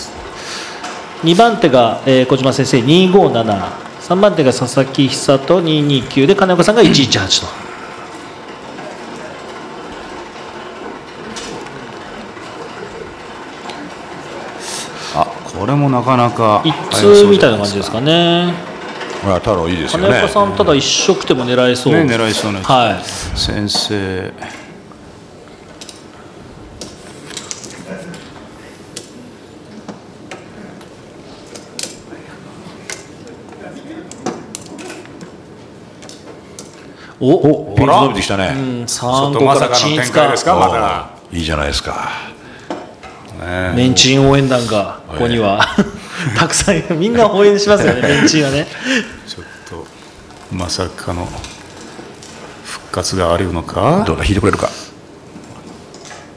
にばん手が、えー、小島先生にごななさんばん手が佐々木久人ににきゅうで金岡さんがいちいちはちと。 あこれもなかなか一通みたいな感じですかね。 ほら太郎いいですよね金岡。さんただ一色でも狙えそう。 ね狙いそうなはい。 先生。 おおピンク伸びてきたね。 うん、 ちさょっんごからとまさかのチン展開ですかまおだ。 いいじゃないですか。 メンチン応援団がここにはたくさんいるみんな応援しますよねメンチンはね。 ちょっとまさかの復活があるのか。 どうだ引いてくれるか。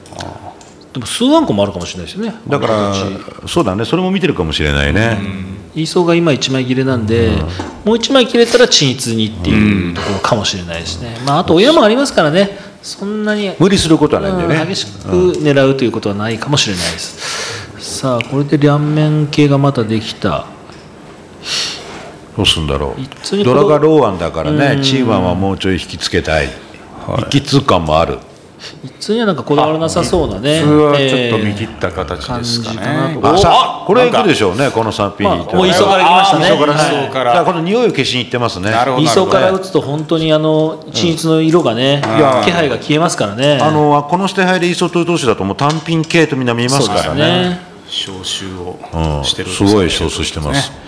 でも数万個もあるかもしれないですよね。 だからそうだねそれも見てるかもしれないね。 イーソーが今いちまい切れなんで、うん、もういちまい切れたら均一にっていうところかもしれないですね、まあ、あと親もありますからね、そんなに無理することはないんでね、 うん、激しく狙うということはないかもしれないです、うん、さあこれで両面系がまたできた。 どうするんだろう。ドラがローアンだからね、チーマンはもうちょい引きつけたい、はい、一気通感もある。 一通にはなんかこだわらなさそうなね、 普通はちょっと見切った形ですかね、えー、 あさこれいくでしょうね、このさんピン、まあ、 もうイーソーから来ましたね、 イーソーから、はい、からこの匂いを消しにいってますね。イーソーから打つと本当にあの均一の色がね、うん、気配が消えますからね。 あのこの捨て牌でイーソーという投手だともう単品系とみんな見えますからね。 消臭をしてる、 うん、すごい消臭してます、ね、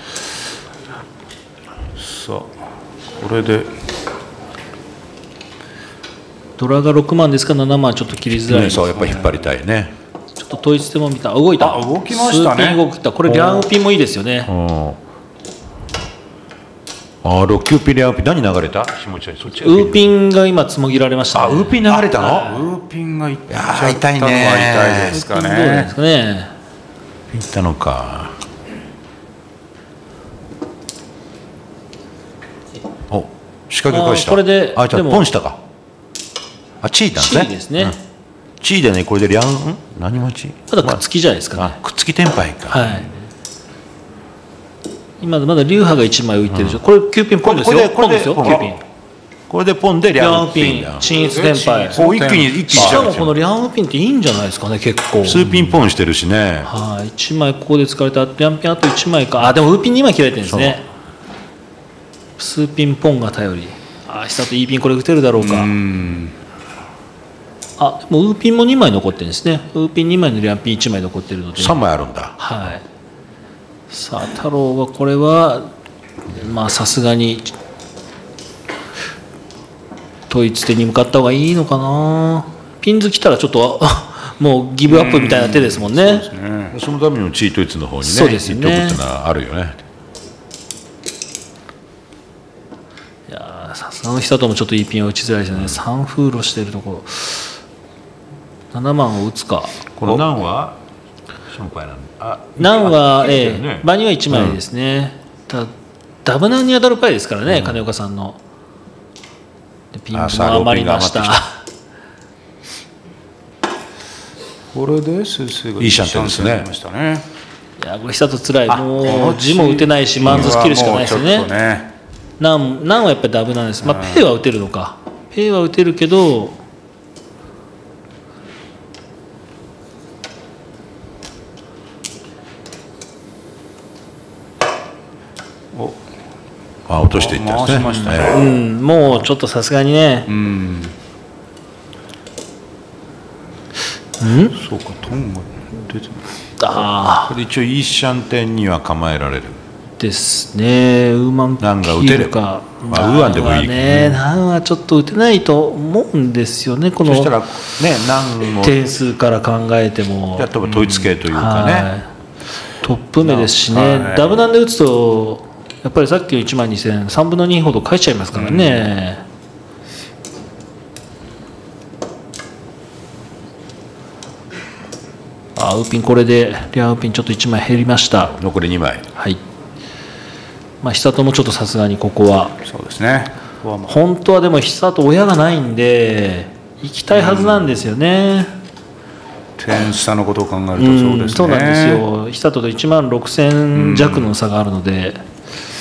さあこれでドラがろくまんですかななまんちょっと切りづらい、ね、 そうやっぱり引っ張りたいね。 ちょっと統一でも見た、動いた、 あ動きましたね、 数ピン動きた、これリャンウピンもいいですよね。 あろく、きゅうピンリャンウピン何流れた？そっちウーピンが今つもぎられました、ね、 あウーピン流れたの？ ウーピンがいっちゃったのは痛いですかね。 どうですかね。 いったのか。お仕掛け返した。 これであじゃあポンしたか。あチーなんですね。 チーですね、うん、 チーでねこれでリャン何待ち？ まだくっつきじゃないですかね。 あくっつきテンパイか。 はい。今まだ流派がいちまい浮いてるでしょ、うん、これきゅうピンポンですよ。ポンですよきゅうピン。 これでポンでリャンピン均一テンパイ。 お一気に一気にしかもこのリャンピンっていいんじゃないですかね結構。 数ピンポンしてるしね。 はい、いちまいここで使われたリャンピンあといちまいか。あでもウーピンにまい切られてるんですね。数ピンポンが頼り。あ久といいピンこれ打てるだろうか。うんあでもウーピンもにまい残ってるんですね。ウーピンにまいのリャンピンいちまい残ってるのでさんまいあるんだ。 はい。さあ太郎はこれはまあさすがに統一手に向かった方がいいのかな。ピンズ来たらちょっともうギブアップみたいな手ですもんね。 そ, ねそのためにもチー統一の方にねそうですね行っとくってのはあるよね。 いやさすがの久ともちょっといいピンは打ちづらいですよね。さんフーロしてるところななまんを打つか。 この何は心配なんだ。 何は、ええ、場にはいちまいですね、うん、ダブナンに当たるパイですからね、うん、金岡さんのでピンも余りました。 これで先生がいいシャンテンですね。 いやこれ久とつらい。もう字も打てないしマンズスキルしかないですよね。何はやっぱりダブなんです。まあペイは打てるのか。ペイは打てるけどあ落としていったんですね。 回しましたね、うん、もうちょっとさすがにね。うん。 うんそうかトンが出てる。 ああ。 これ一応イーシャンテンには構えられる。 ですね。ウーマンキールか。 まあウーアンでもいいね。ナンはちょっと打てないと思うんですよね。このそしたらねナンも点数から考えても。 例えば統一系というかね。 はい、トップ目ですしね。はい、ダブナンで打つと。やっぱりさっきのいちまんにせん、さんぶんのにほど返しちゃいますからね。うん、あウーピンこれでリャウーピンちょっといちまい減りました。 残りにまい。 はい。まあ久ともちょっとさすがにここは。 そうですね。 本当はでも久と親がないんで行きたいはずなんですよね。 うん、点差のことを考えるとそうですね。うん、 そうなんですよ。久とといちまんろくせん弱の差があるので。うん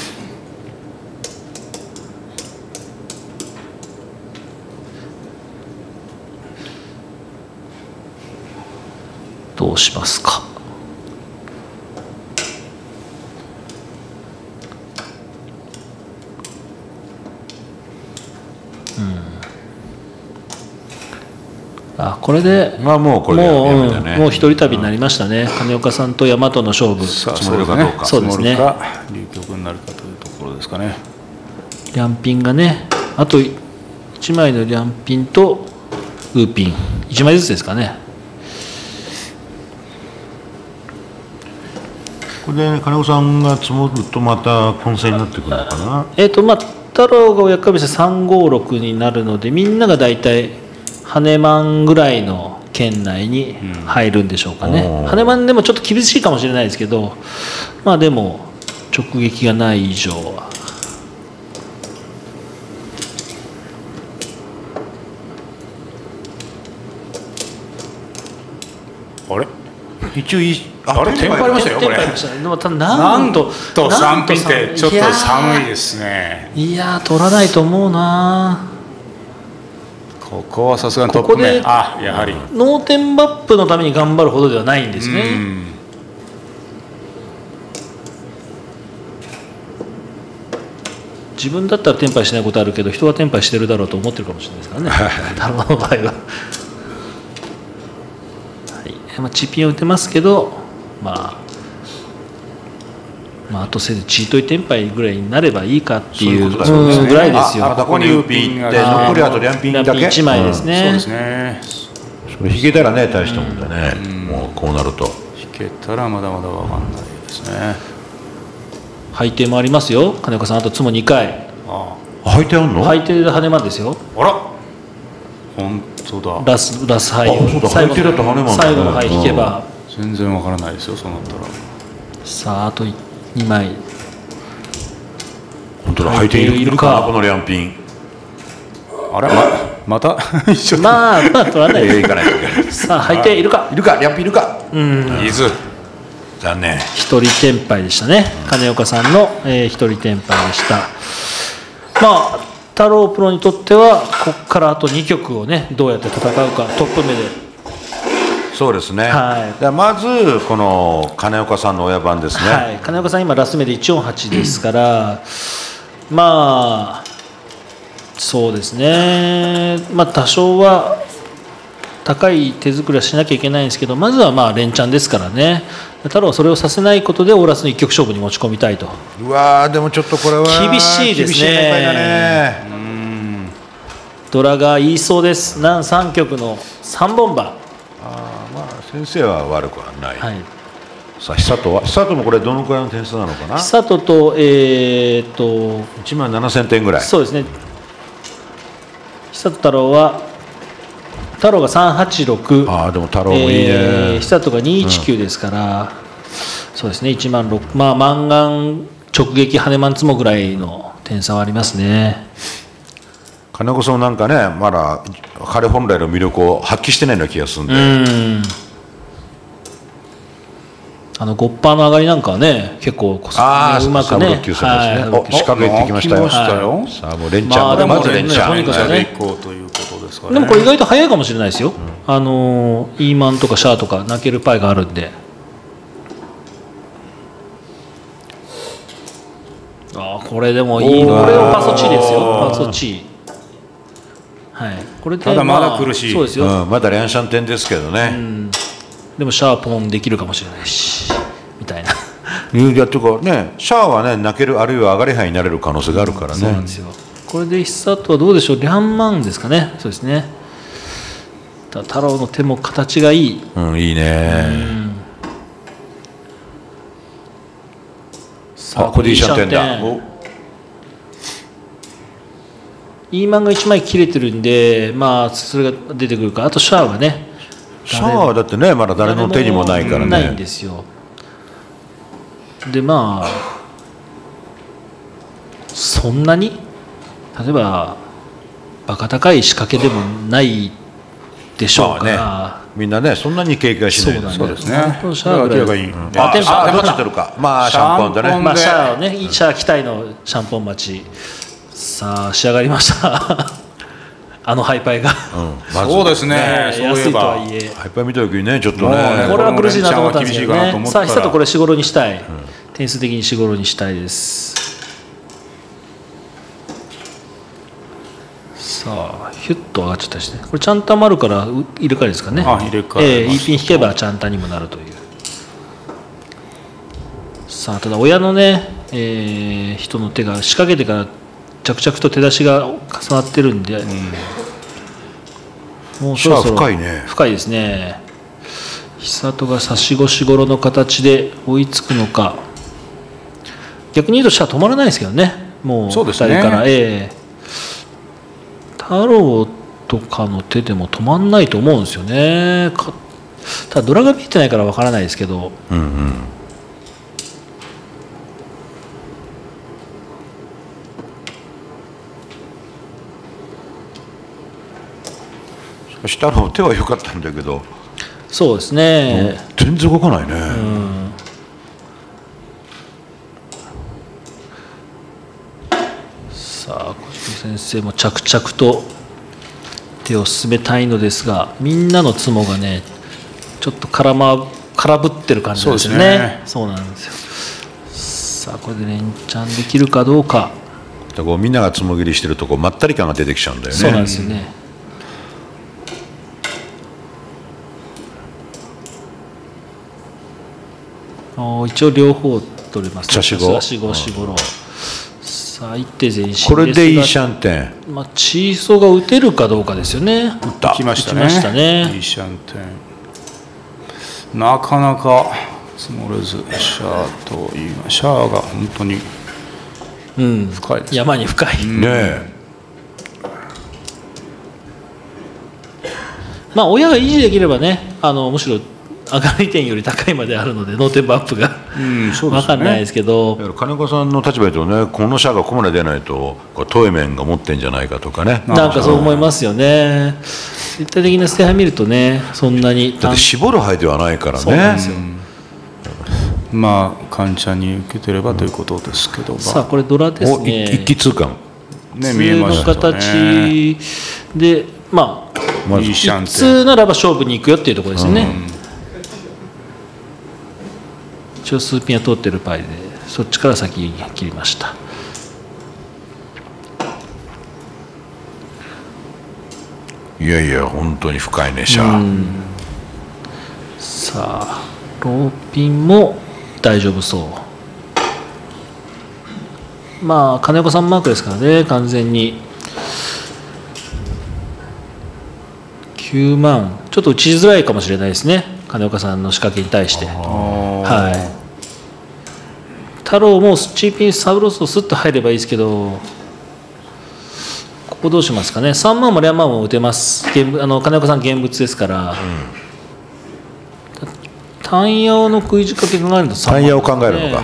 どうしますか。うん、あこれで、 まあ、もうこれでやめだね。 もう一人旅になりましたね。金岡さんと大和の勝負。 さあそれがどうか。 そうですね。 流局になるかというところですかね。 リャンピンがねあといちまいのリャンピンとウーピンいちまいずつですかね。 これで金子さんが積もるとまた混戦になってくるのかな。 えっとまあ太郎が親かぶしてさんごろくになるのでみんなが大体ハネマンぐらいの圏内に入るんでしょうかね。ハネマンでもちょっと厳しいかもしれないですけどまあでもち直撃がない以上は。 あれ一応いいあれテンパりましたよこれ。 テンパりましたね。でもただななんんととさんピンってちょっと寒いいですね。 やーいやー取らないと思うな。 ここはさすがにトップ面。 ここであ、やはり。 ノーテンバップのために頑張るほどではないんですね。 うん自分だったらテンパイしないことあるけど人はテンパイしてるだろうと思ってるかもしれないですからね太郎の場合は、はいまあ、チッピンを打てますけど、まあ、まああとせいぜいチートイテンパイぐらいになればいいかっていうそういうことだよねうんぐらいですよ。 あここにウーピン行ってあー残りあとリャンピンだけいちまいですね、 そうですね。 それ引けたらね大したもんだね、もうこうなると引けたらまだまだわかんないですね。 配定もありますよ金岡さん。あとつもにかいあ履いてあんの、 配定で跳ねまんですよ。 あら本当だ。 ラスラスハイあそうだ最後配定だと跳ねまんだね最後のハイ引けば、 全然わからないですよそうなったら。 さああとにまい本当だ履いて履いているいるかいるかなこのリャンピンあれままた一緒だ。 まあまあ取らないえー、行かないといけないさあ配定いるか。 いるかリャンピンいるかうん伊豆残念一人転敗でしたね。金岡さんの、えー、一人転敗でした。まあ太郎プロにとってはここからあとに局をねどうやって戦うかトップ目で。 そうですね、 はいじゃあまずこの金岡さんの親番ですね、 はい、金岡さん今ラス目でいちよんはちですからまあそうですねまあ多少は高い手作りはしなきゃいけないんですけどまずはまあ連チャンですからね。太郎はそれをさせないことでオーラスの一局勝負に持ち込みたいと。 うわーでもちょっとこれは厳しいですね厳しい展開だねドラが言いそうです。南さん局のさんぼん馬。 あーまあ先生は悪くはない、 はい、 さあ久人は久人もこれどのくらいの点数なのかな久人とえー、っといちまんななせんてんぐらいそうですね久人太郎は太郎がさんはちろくああでも太郎もいいね、 えー、久人がにひゃくじゅうきゅうですから、うん、そうですねいちまんろくまあマンガン直撃羽マンツモぐらいの点差はありますね。 金子さんもなんかねまだ彼本来の魅力を発揮してないような気がするんで、 うんあのゴッパーの上がりなんかはね結構こそ、ね、 ああうまくねサブろっ級戦ですね、 はいお仕掛けてきましたよ、 来ましたよ。 さあもう連チャン、 まあでもまず連チャン、 とにかくねでいこうということですかね。 でもこれ意外と早いかもしれないですよ、うん、あのイーマンとかシャアとか泣けるパイがあるんで。ああこれでもいいこれをパソチですよパソチ。はいこれでただまだあ苦しいそうですよ、 うん、まだ連チャン点ですけどね、 うんでもシャーポンできるかもしれないしみたいな。 いやっていうかねシャアはね泣けるあるいは上がり牌になれる可能性があるからね、 そうなんですよ。これで久とはどうでしょうリャンマンですかね。そうですねた太郎の手も形がいい。 うんいいね、 うんあこれでいいシャン点だおイーマンがいちまい切れてるんでまあそれが出てくるか。あとシャアはねシャアはだってねまだ誰の手にもないからねないんですよ。でまあそんなに例えばバカ高い仕掛けでもないでしょうから、 まあね、みんなねそんなに警戒しないそうですね。 このシャアぐらい明らかに。 ああテンポあテンポどっち取るかまあシャンポンだねシャンポンまあシャアをねシャア期待のシャンポン待ち。さあ仕上がりましたあのハイパイが、 うんまずそうですね。そうい安いとえば。 はいえハイパー見た時にねちょっともうねねこれは苦しいなと思ったんですけどこの連チャンは厳しいかなと思ね。 ったらさあ久とこれしごろにしたい、点数的にしごろにしたいです。さあヒュッと上がっちゃったしね。これちゃんと余るからう入れ替えですかね。 あ入れ替えええますいいピン引けばちゃんとにもなるという。さあただ親のね、えー人の手が仕掛けてから着々と手出しが重なってるんで、もうそろそろシャア深いね深いですね。久人が差し越し頃の形で追いつくのか。逆に言うとシャア止まらないですけどね。もうふたりそうですねから、ええ太郎とかの手でも止まんないと思うんですよね。かただドラが見えてないからわからないですけど、 うんうんしたの手は良かったんだけど、 そうですね。 全然動かないね。 うんさあ小池先生も着々と手を進めたいのですが、みんなのツモがねちょっと空ま空振ってる感じですよね。そうなんですよ。さあこれで連チャンできるかどうか。 だからみんながつもぎりしてるとこうまったり感が出てきちゃうんだよね。 そうなんですよね。お一応両方取れますね。 差し子差し子しごろ。さあ一手前進ですが、 これでいいシャンテン。 まあチーソーが打てるかどうかですよね。 打った来ましたね。 打ちましたねいいシャンテン。なかなか積もれず、シャーと言いまシャーが本当にうん、 深いですね。 山に深い。 ねえ。 まあ親が維持できればね、あのむしろ上がり点より高いまであるのでノーテンポアップがうん、そうですね。 分かんないですけど、 だから金子さんの立場で言うとね、このシャアがここまで出ないとこれトイメンが持ってんじゃないかとかね。 なんかそう思いますよね。絶対的な捨て牌見るとね、そんなにだって絞る牌ではないからね。 そうなんですよ。 まあ簡単に受けてればということですけど、 さあこれドラですおい一ね。 気通貫。 ね、見えました普通のね。 形で、まあまずいいシャンテン。 普通ならば勝負に行くよっていうところですよね。一応数ピンは通ってるパイで、そっちから先に切りました。 いやいや本当に深いねシャア。 さあローピンも大丈夫そう。まあ金子さんマークですからね、完全にきゅうまんちょっと打ちづらいかもしれないですね、金岡さんの仕掛けに対して。はい、太郎もチーピンサブロスをスッと入ればいいですけど、ここどうしますかね。さんまんもレアマンも打てます。現あの金岡さん現物ですから、うん、単ヤオの食い仕掛け考えると単ヤオ考えるのか。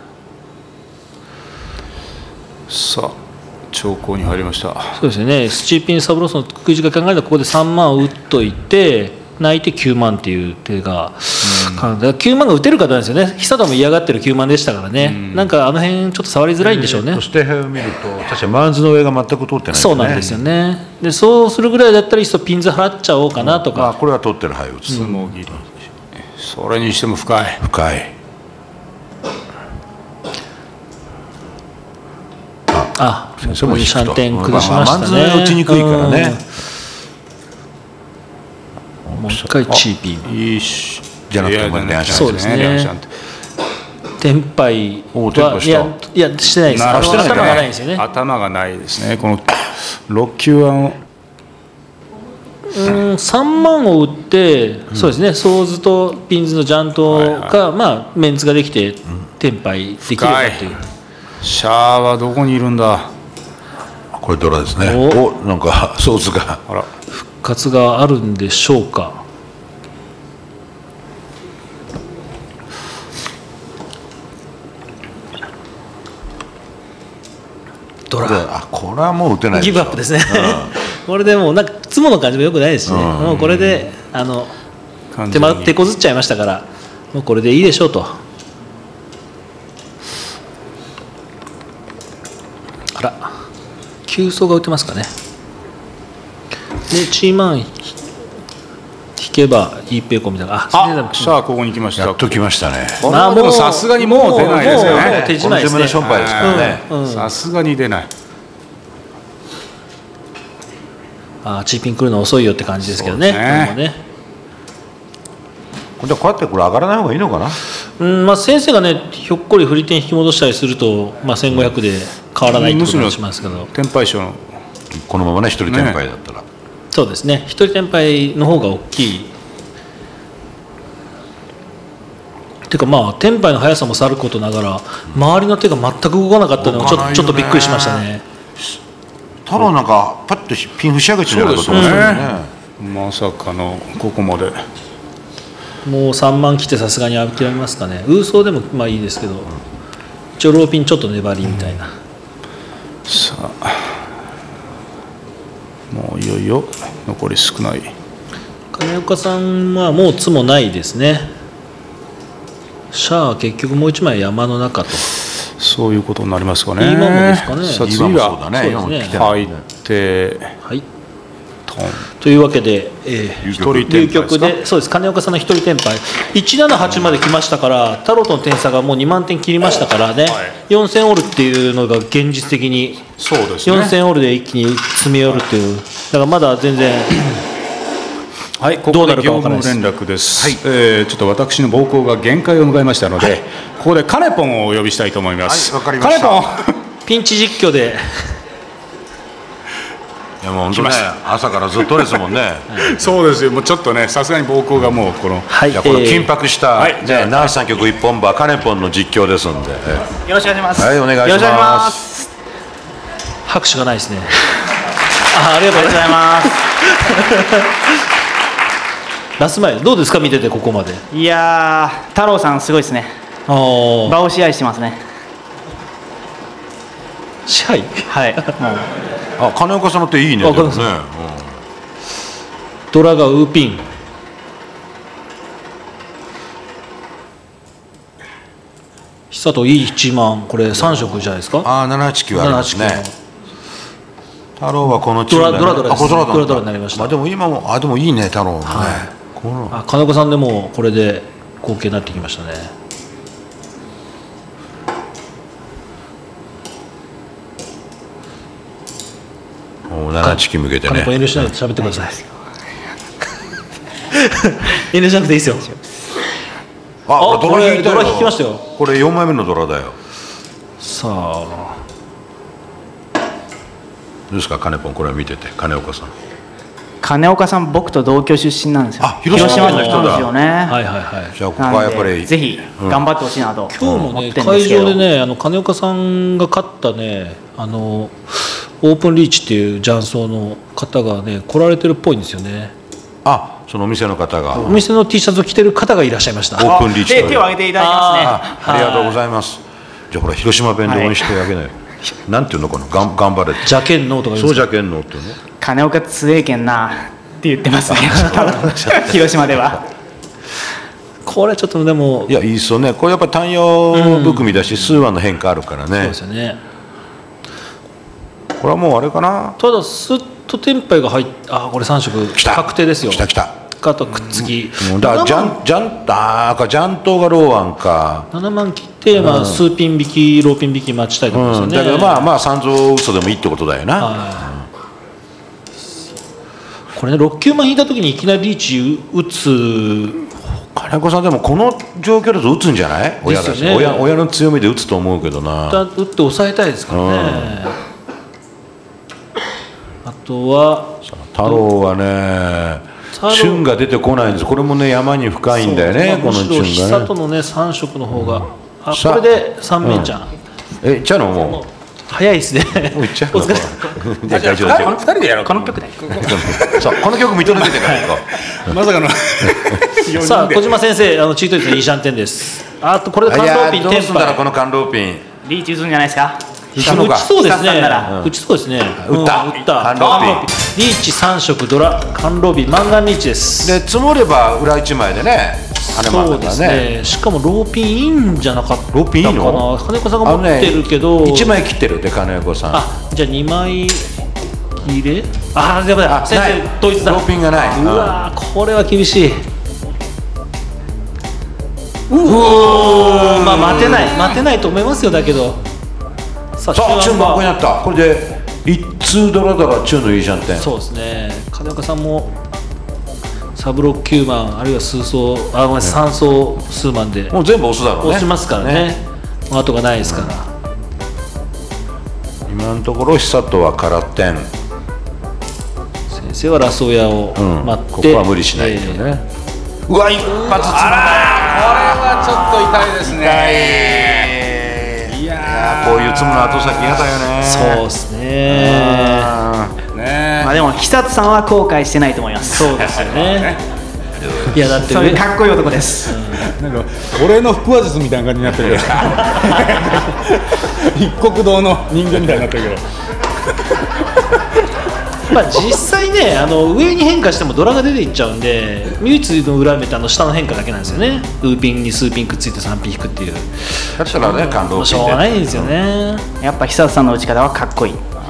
さあ長考に入りました。 そうですよね。スチーピンサブロスの食い仕掛け考えるとここでさんまんを打っといて泣いてきゅうまんっていう手が、うん、きゅうまんが打てる方なんですよね。久田も嫌がってるきゅうまんでしたからね、うん、なんかあの辺ちょっと触りづらいんでしょうね。 そしてを見ると確かにマンズの上が全く通ってないですね。 そうなんですよね。でそうするぐらいだったらいっそピンズ払っちゃおうかなとか、 うん、まあこれは通ってる牌を打つ。 相撲切り、それにしても深い深い。 あ、 先生もシャンテン崩しまあ、 ましたね。 マンズの上打ちにくいからね。 もう一回チーピン。 いいしじゃなくてもね、 そうですね。テンパイはいやいやしてないです。 な頭がないですよね。 頭がないですね。このろっきゅうはうんさんまんを打って、うん、そうですね。ソーズとピンズのジャントが、はいはい、まあメンツができて、うん、テンパイできるかという。 シャアはどこにいるんだ。 これドラですね。お, おなんかソーズがあら復活があるんでしょうか。ドラあこれはもう打てないでしょ。 ギブアップですね、うん、これでもうなんかつもの感じもよくないですしね、うん、もうこれであの手間手こずっちゃいましたからもうこれでいいでしょうと。あら急走が打てますかね。でチーマン引けばいいペーコみたいな。 あさあここに来ました。 やっと来ましたね。 これはでもさすがにもう出ないですよね。 手じまいですね。 さすがに出ない。 あチーピン来るの遅いよって感じですけどね。ねこれこうやってこれ上がらない方がいいのかな。 うんまあ、先生がねひょっこり振り点引き戻したりすると、まあ、せんごひゃくで変わらないってことにしますけど、 テンパイ賞のこのままね一人テンパイだったら、ね、 そうですね一人テンパイの方が大きい。ていうかまあテンパイの速さもさることながら周りの手が全く動かなかったのはちょっとちょっとびっくりしましたね。 太郎なんかパッとピンふし上げちゃうじゃないかと思うんですよね。 まさかのここまでもうさんまん来てさすがに諦めますかね。ウーソーでもまあいいですけど一応ローピンちょっと粘りみたいな、うん、 さあもういよいよ残り少ない。 金岡さんはもうつもないですね。シャアは結局もう一枚山の中と。 そういうことになりますかね。 今もですかね。 さあ次今もそうがだね。 そうですね入ってはい。 トンというわけで、えー、 流局流局で、そうです、金岡さんの一人転敗、いちななはちまで来ましたから、太郎との点差がもうにまんてん切りましたからね、よんせんオールっていうのが現実的に、 そうですね。 よんせんオールで一気に詰め寄るっていう、だからまだ全然、 はい、こどうなるかこで業わからないです務連絡です。えーちょっと私の膀胱が限界を迎えましたので、ここでカネポンをお呼びしたいと思います。 はいわかりましたカネポン。 ピンチ実況で、 いやもう本当ね、朝からずっとですもんね。 そうですよ。もうちょっとね、さすがに膀胱がもうこの。 はい、 じゃあこのえー緊迫した、 はいじゃあね、ナース三曲一本馬カネポンの実況ですんで、えよろしくお願いします。 はいお願いしますよろくお願いします。 拍手がないですね。あありがとうございます。ラスマイル、どうですか、見てて、ここまで。 いやー、太郎さんすごいですね。 あー場を支配してますね。 支配はい。もうあ金岡さんの手いいね。 あでもね金岡ドラがウーピン。久といいいちまん、これさん色じゃないですか。 ああななはちきゅうありますね。 ななはちきゅ太郎はこのチームだねドラドラドラですあこれドラだドラドラになりましたあでも今もあでもいいね太郎もね。このあ、金岡さんでもこれで合計になってきましたね。 おななはちきゅう向けてね金岡。遠慮しないで喋ってください。遠慮しなくていいですよ。 ああドラ引いたよこれドラ引きましたよ。 これよんまいめのドラだよ。 さあ、 どうですか金ポンこれを見てて金岡さん。 金岡さん、僕と同居出身なんですよ。 あ広島県の人だ広島ですよね。 はいはいはい。 じゃあここなんはやっぱりでぜひ頑張ってほしいなと今日もね、 思ってるんです会けど。 場でね、あの金岡さんが勝ったね、あのオープンリーチっていう雀荘の方がね、来られてるっぽいんですよね。 あそのお店の方がお店の T シャツを着てる方がいらっしゃいました。 オープンリーチとで手を挙げていただきますね。 あありがとうございます。じゃあほら広島弁で応援してあげない。なんていうのかながん頑張れって。 邪剣のとか言うんですか。 そうじゃけんのってね。 金岡強えけんなって言ってますね。多分広島では。 これちょっとでもいやいいっすよね。これやっぱり単葉含みだし、数話の変化あるからねそうです。よね。 これはもうあれかな。 ただスッとテンパイが入っあこれさん色来た確定ですよ。 来た来た。 かとくっつき。 もうだからジャンジャンあーかジャントがローアンか。 ななまん切って、まあ、数ピン引きローピン引き待ちたいと思いますうん、 よね。 だけどまあまあ三蔵嘘でもいいってことだよな。 はいこれね、ろっきゅうまん引いたときにいきなりリーチ打つ、 金子さんでもこの状況だと打つんじゃない？親だし、 ですよね親親の強みで打つと思うけどな。 打って抑えたいですからね。あとは、 太郎はね、 太郎チュンが出てこないんです。これもね山に深いんだよね。このチむしろュンがね。 久とのねさん色の方が、あさあこれでさん面じゃん、 えいっちゃうのも早いですね。 うもういっちゃうの。 お疲れじゃあ大丈夫大丈二人でやろう。 この曲で。 夫。そうこの曲認めててから行こまさかの。 さあ小島先生、あのチート率のいいシャンテンです。あとこれう。 で感いや動ピンテンーどうすんだろうこパの感動ピン。 リーチ打つんじゃないですか。 打つのか打ちそうですスタッフさんねなら。 打ちそうですね。 打ったうん打った。 感動ピン感動ピンリーチさん色ドラ甘露日マンガンリーチです。 で積もれば裏一枚でね。羽間そうですだからね。 ね。しかもローピンいいんじゃなかったかな。 ローピンいいの金子さんが持ってるけど。 一枚切ってるで金子さん。 あ、じゃあにまい入れあー、やばい、先ない生、統一だ。 ローピンがないうわー、これは厳しい。うおー、まあ、待てない、待てないと思いますよ、だけど。さあ、 さあチュン中盤がここになった。これで一通ドラドラチュンのいいじゃんって。 そうですね、金岡さんもサブロッきゅうまん、あるいは数層、あ、ごめん、さん層数万でもう全部押すだろうね。 押しますからね、もう後がないですから。 今のところ久とは空点。 先生はラスト親をうん待って、 ここは無理しないとね。うわ一発つもだ。 これはちょっと痛いですね。いいややーこういうつもの後先嫌だよね。 そうですね。 ーねまあでも久津さんは後悔してないと思います。 そうですよね。いやだってね、 そういうかっこいい男です。 なんか俺の腹話術みたいな感じになってるけど一国堂の人間みたいになってるけどまあ実際ね、あの上に変化してもドラが出ていっちゃうんで、唯一の裏目ってあの下の変化だけなんですよね。ウーピンに数ピンくっついてさんピン引くっていう。 だったらね、感動しょうがないんですよね。 やっぱ久里さんの打ち方はかっこいい。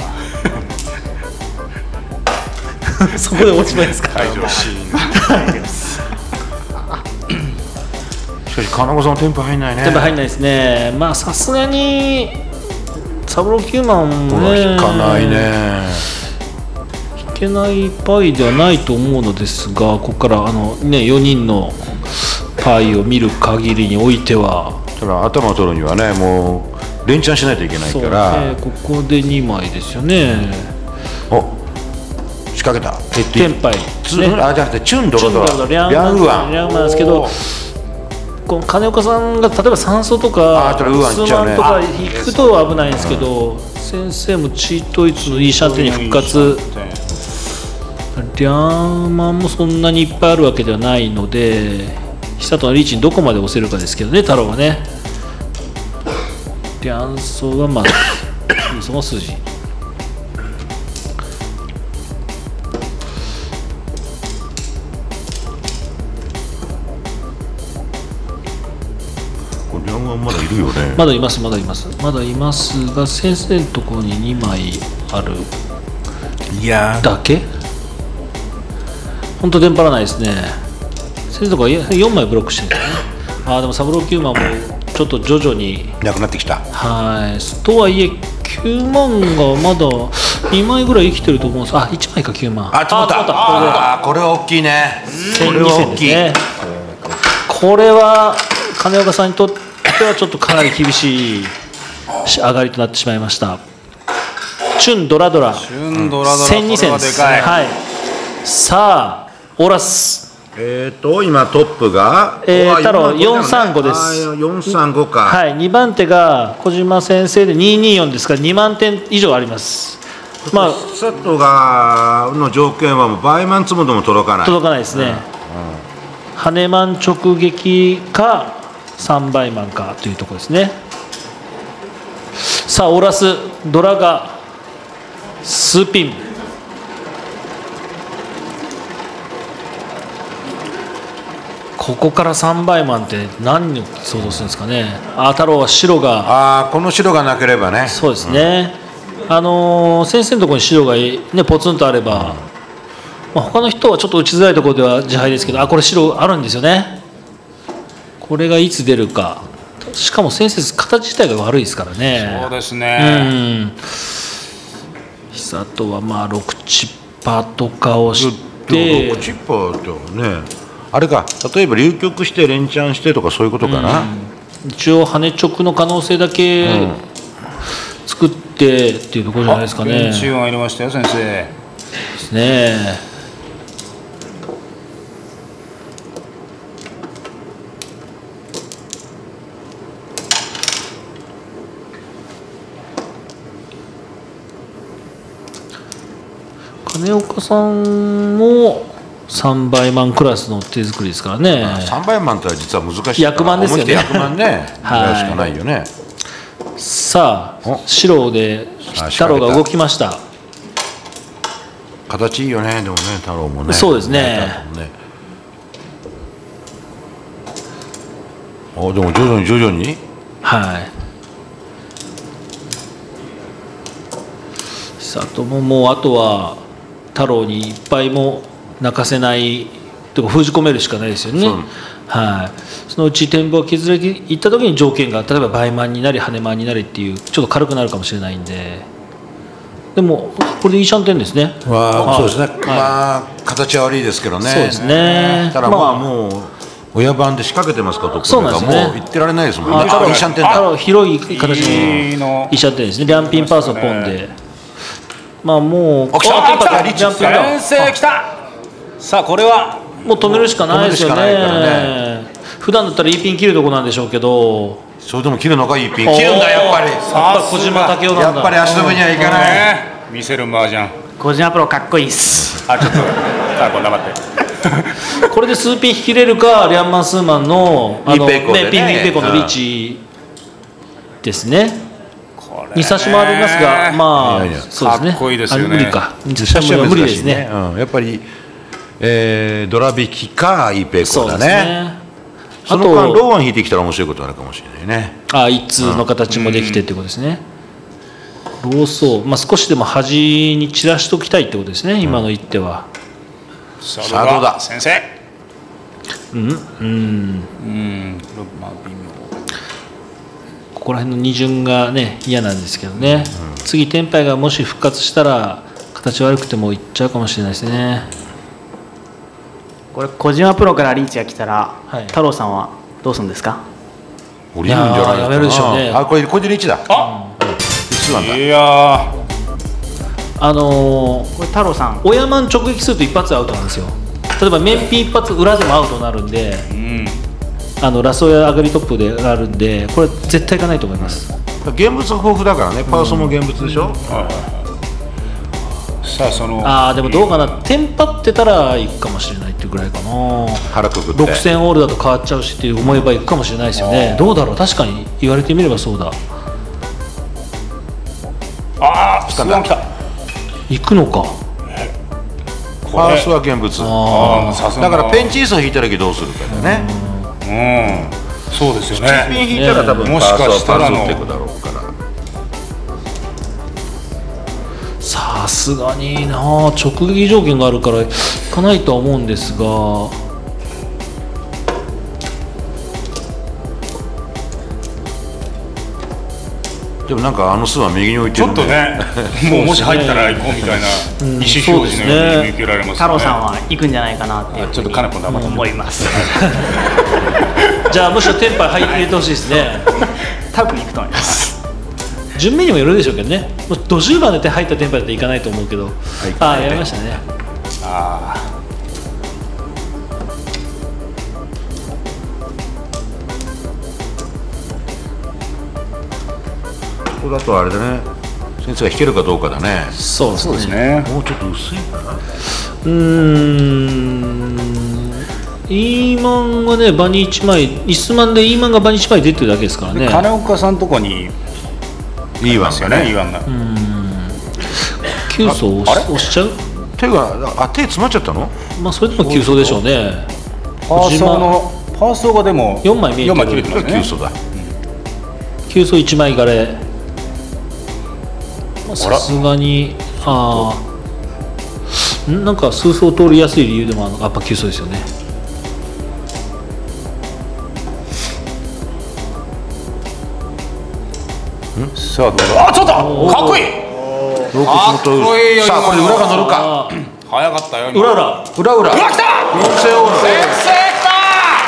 そこでおしまいですか。 会場シーン。しかし金子さんのテンポ入んないね。 テンポ入んないですね。まあさすがにサブローきゅうまんもね、 引かないね。 引けないパイではないと思うのですが、ここからあのねよにんのパイを見る限りにおいては、 ただ頭を取るにはね、もう連チャンしないといけないそうから。 ね、ここでにまいですよね。 お、仕掛けた。 テンパイ、 つね、あ、じゃなくてチュンドロドラ、 リャンリャンウアン、 リャンウアンなんですけど、この金岡さんが例えば酸素とかあ、ウアン数いっちゃうね万とか引くと危ないんですけど、先生もチートイツのいいシャンテンに復活。リャンマンもそんなにいっぱいあるわけではないので、久とのリーチにどこまで押せるかですけどね、太郎はね。リャンソーがまあその筋。 リャンウアンまだいるよね。 まだいますまだいますまだいますが、先生のところににまいあるいやだけ。本当テンパらないですね。先生とかよんまいブロックしてるんだね。ああ、でもサブローきゅうまんもちょっと徐々になくなってきた。 はい。とはいえきゅうまんがまだにまいぐらい生きてると思うんです。あ、いちまいかきゅうまん。 あ、積もった。ああ、これは大きいね。これは大きい。 これは金岡さんにとってはちょっとかなり厳しい上がりとなってしまいました。チュンドラドラ。 チュンドラドラ。 せんにせんです。はい。さあ、オラス。 えっと今トップが、 えー、太郎よんさんごです。 よんさんごか。 はい。にばん手が小島先生でにによんですからにまんてん以上あります。まあセットがの条件はもうバイマン積むのも届かない。 届かないですね。ハネマン直撃かさんばいマンかというところですね。さあオラスドラが数ピン。ここからさんばいマンって何を想像するんですかね。あ、太郎は白が、 ああ、この白がなければね。 そうですね、うん、あのー、先生のところに白が、ね、ポツンとあれば、うん、まあ、他の人はちょっと打ちづらいところでは自敗ですけど、あ、これ白あるんですよね。これがいつ出るか。しかも先生形自体が悪いですからね。 そうですね、 うん、久とはまあろくチッパーとかをしてろくチッパーってね、あれか、例えば流局して連チャンしてとかそういうことかな、うん、 一応羽直の可能性だけ作ってっていうところじゃないですかね。 ベンチ音入れましたよ先生ですね。金岡さんもさんばいマンクラスの手作りですからね。 さんばいマンって実は難しい。 役満ですよね。 役満ね。はい。しかないよね。 さあ白で太郎が動きました。 形いいよね。でもね、太郎もね。 そうですね。 あ、でも徐々に徐々に。 はい。佐藤ももうあとは太郎にいっぱいも泣かせないとか封じ込めるしかないですよね。はい。そのうち展望が削れていった時に条件が例えば倍満になり羽満になりっていうちょっと軽くなるかもしれないんで。でもこれでいいシャンテンですね。 そうですね。まあ形は悪いですけどね。 そうですね。 ただまあもう親番で仕掛けてますかと。 そうなんですね。 もう言ってられないですもんね。 いいシャンテンだ。広い形のいいシャンテンですね。リャンピンパーソンポンで。まあもう来た来たリッチ先生来た。さあこれはもう止めるしかないですよね。普段だったらいいピン切るとこなんでしょうけど。 それでも切るのがいいピン。切るんだやっぱり。 さあ小島武雄なんだ。 やっぱり足止めにはいかない。 見せるマージャン。 小島プロかっこいいっす。 あ、ちょっとさあこんな待って。 これで数ピン引きれるかリャンマンスーマンのあのピンペイコでねピンピンペイコのリーチですね。 に差しもありますが、まあいやいやそうですね。 かっこいいですよねあ無理か。に差差しはしは無理珍しいねですね。 うん、やっぱり、えー、ドラ引きかイーペイコそうですーだね。 ね。あその間ローと、 ワン引いてきたら面白いことあるかもしれないね。 あ一通の形もできてってことですね。ローソー、まあ少しでも端に散らしておきたいってことですね。今の一手は。 ささあどうだ先生。 うんうん。 うんこれまあ微妙。 ここら辺の二巡がね嫌なんですけどね。次天杯がもし復活したら形悪くてもいっちゃうかもしれないですね。 これ小島プロからリーチが来たら、 はい太郎さんはどうするんですか？ 降りるんじゃないかな。 いやーやめるでしょうねあ、これこれでリーチだ。 あ、 実なんだ。 いやあのーこれ太郎さんオヤマン直撃すると一発アウトなんですよ。例えば面ピ一発裏でもアウトになるんで、 ー、うん。 あのラスオヤ上がりトップであるんで、これ絶対いかないと思います。 現物豊富だからね。パーソンも現物でしょ。 さあその。 ああでもどうかな、テンパってたらいくかもしれないっていうぐらいかな。 腹くくって。 ろくせんオールだと変わっちゃうしって思えばいくかもしれないですよね。どうだろう、確かに言われてみればそうだ。 ああ、来た来た。 行くのか。 ファーストは現物。 ああ、さすが。 だからペンチーソー引いた時どうするかだね。 うん。そうですよピンね。 引いたら多分もしかしたらのパーソーパーソーっていくだろうから。 さすがにな直撃条件があるから行かないとは思うんですが、 でもなんかあの巣は右に置いてるんで。 ちょっとね、もうもし入ったら行こうみたいな意思表示のように見受けられますよね。 太郎さんは行くんじゃないかなっていうちょっと金子黙って思います。 じゃあむしろテンパイ入れてほしいですね。 多分行くと思います。 順目にもよるでしょうけどね。もう土十番で手入ったテンパイだっていかないと思うけど、ああやりましたね。 あここだとあれだね。先生が引けるかどうかだね。 そうですあ、そうですね。 ね。 もうちょっと薄いかな。 うーん。イーマンがね場にいちまい、イスマンでイーマンが場にいちまい出てるだけですからね。 金岡さんとこにいいわですよね、イワンが。 きゅう層押し押しちゃう。 手があ手詰まっちゃったの？ まあそれでもきゅう層でしょうね。 パーソーのパーソーがでもよんまい見えてるよんまい切れてますね。 急走だ。 きゅう層いちまいがれ。まあさすがにああんなんか数層通りやすい理由でもあのやっぱきゅう層ですよね。 さあどうだ。あ、ちょっとかっこいい。 肋骨かっ元こいいよ。 さあこれ裏が乗るか。 あ早かったよ。今裏裏裏裏。 うわ来た。 四世オール。 先生来た。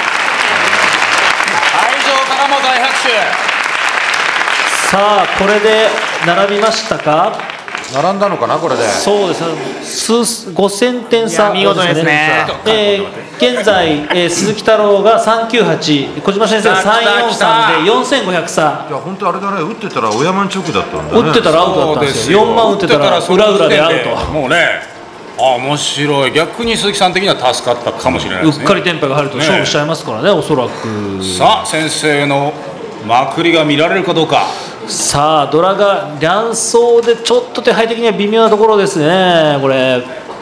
会場からも大拍手。 さあこれで並びましたか。 並んだのかなこれで。 そうです数ごせんてん差いや見事ですねえー現在、えー鈴木太郎がさんきゅうはち、小島先生がさんよんさんでよんせんごひゃく差。 いや本当あれだね。打ってたら親満直だったんだね。 打ってたらアウトだったんですよ。よんまん打ってたら裏裏でアウト。 もうね、あ、面白い。逆に鈴木さん的には助かったかもしれないですね。 うっかりテンパが入ると勝負しちゃいますからね、おそらく。 さあ先生のまくりが見られるかどうか。 さあドラが両走でちょっと手配的には微妙なところですね。これ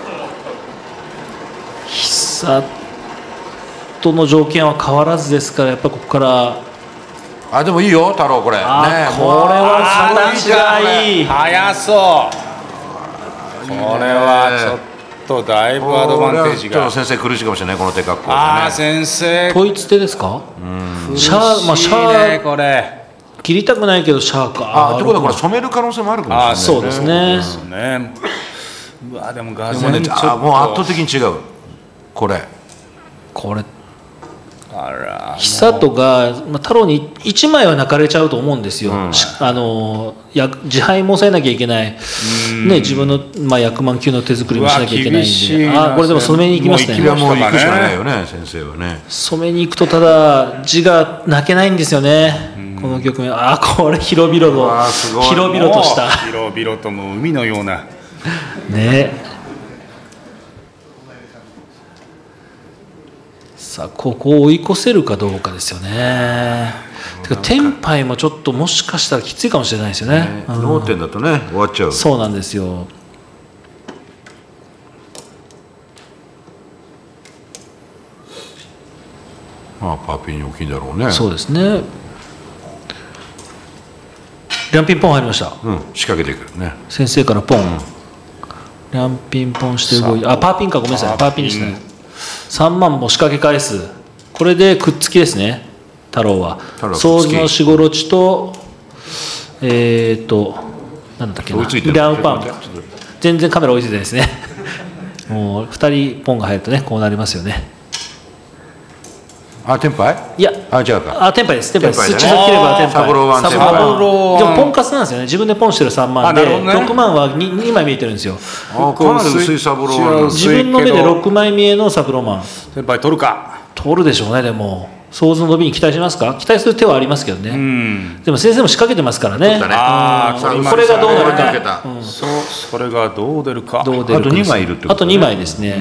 久との条件は変わらずですから、やっぱここからあでもいいよ太郎これ。 あねこれは形がいい。 早そう。これはちょっとだいぶアドバンテージが。 ちょっと先生苦しいかもしれないこの手格好でああね。 先生。 統一手ですか。シャーまあシャいいねーこれ。 切りたくないけどシャーか。 あってことはこれ染める可能性もあるかもしれない、 あね。 そうですね。 ですね。うわでもガでもねゼンちょっと。 あもう圧倒的に違うこれ。 これあら。 久人が、まあ、太郎にいちまいは泣かれちゃうと思うんですよ、 うんしあのや自敗も抑えなきゃいけない、ね、自分の、まあ、役満級の手作りもしなきゃいけないんうわ厳しいで、 なあこれでも染めに行きますね。 いやもう行くしかないよね先生はね。 染めに行くとただ字が泣けないんですよね、この局面。あこれ広々とわあすごい広々とした広々ともう海のような。 ね。さあここを追い越せるかどうかですよね。 てかテンパイもちょっともしかしたらきついかもしれないですよね。うん、 脳天だとね終わっちゃう。 そうなんですよ。 まあパーピンに大きいんだろうね。 そうですね。リャンピンポン入りました。 うん、仕掛けていくね。 先生からポン、うん、リャンピンポンして動いて、あパーピンか、ごめんなさい、パーピンですね。さんまんも仕掛け返す。これでくっつきですね、太郎は。ソーズのしごろちとえっ、ー、となんだっけな、リャンパン、全然カメラ追いついてないですね。もうふたりポンが入るとねこうなりますよね。 あ、テンパイ？ いや、 あ、違うか。 あ、テンパイです。テンパイです。数値が切ればテンパイ。 サブローワン、 サブローワン。でもポンカスなんですよね。自分でポンしてるさんまんで、ね、ろくまんは 2, にまい見えてるんですよ。 あ、かなり薄いサブローワン。 自分の目でろくまい見えのサブローマン。 テンパイ取るか。 取るでしょうね。でもソーズの伸びに期待しますか？期待する手はありますけどね。うん、でも先生も仕掛けてますからね。 ああ、 これがどうなるか。 うん、そう、それがどう出るか。 どう出るか。 あとにまいいるってこと、ね。 あとにまいですね。うん、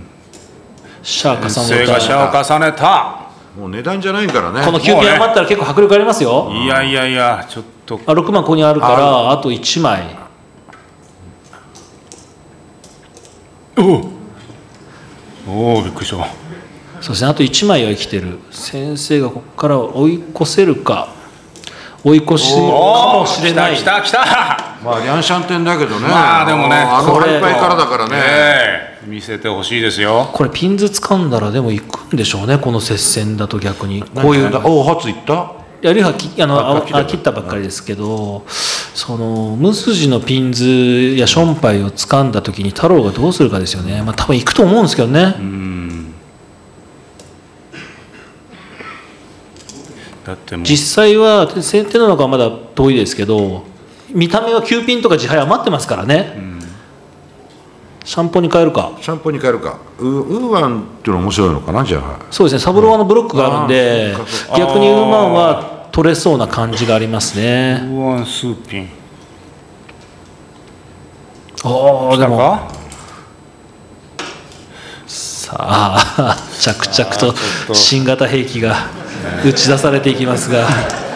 シャア重ねた。 先生がシャアを重ねた。 もう値段じゃないからね。 このきゅうピン余ったら結構迫力ありますよ。 いやいやいや、ちょっとあ、ろくまんここにあるからあといちまい。 おおお、びっくりした。 そうですね、あといちまいは生きてる。先生がここから追い越せるか、追い越しかもしれない。 来た来た来た。 まあリャンシャン店だけどね。 まあでもね、 あのハイパイからだからね、 えー、見せてほしいですよ。 これピンズ掴んだらでも行くんでしょうね、この接戦だと。逆にこういうおお初いった。 いやリハあのああ切ったばっかりですけど、その無筋のピンズやションパイを掴んだ時に太郎がどうするかですよね。まあ多分行くと思うんですけどね。うんだってもう実際は先手なのかはまだ遠いですけど、見た目はきゅうピンとか自敗余ってますからね。うん、シャンポンに変えるか。 シャンポンに変えるか。ウウーワンっていうのは面白いのかな、じゃあ。 そうですね、サブローワンのブロックがあるんで、うん、逆にウーマンは取れそうな感じがありますね。 ウーワンスーピン。 ああ、でもさあ着々と新型兵器が打ち出されていきますが、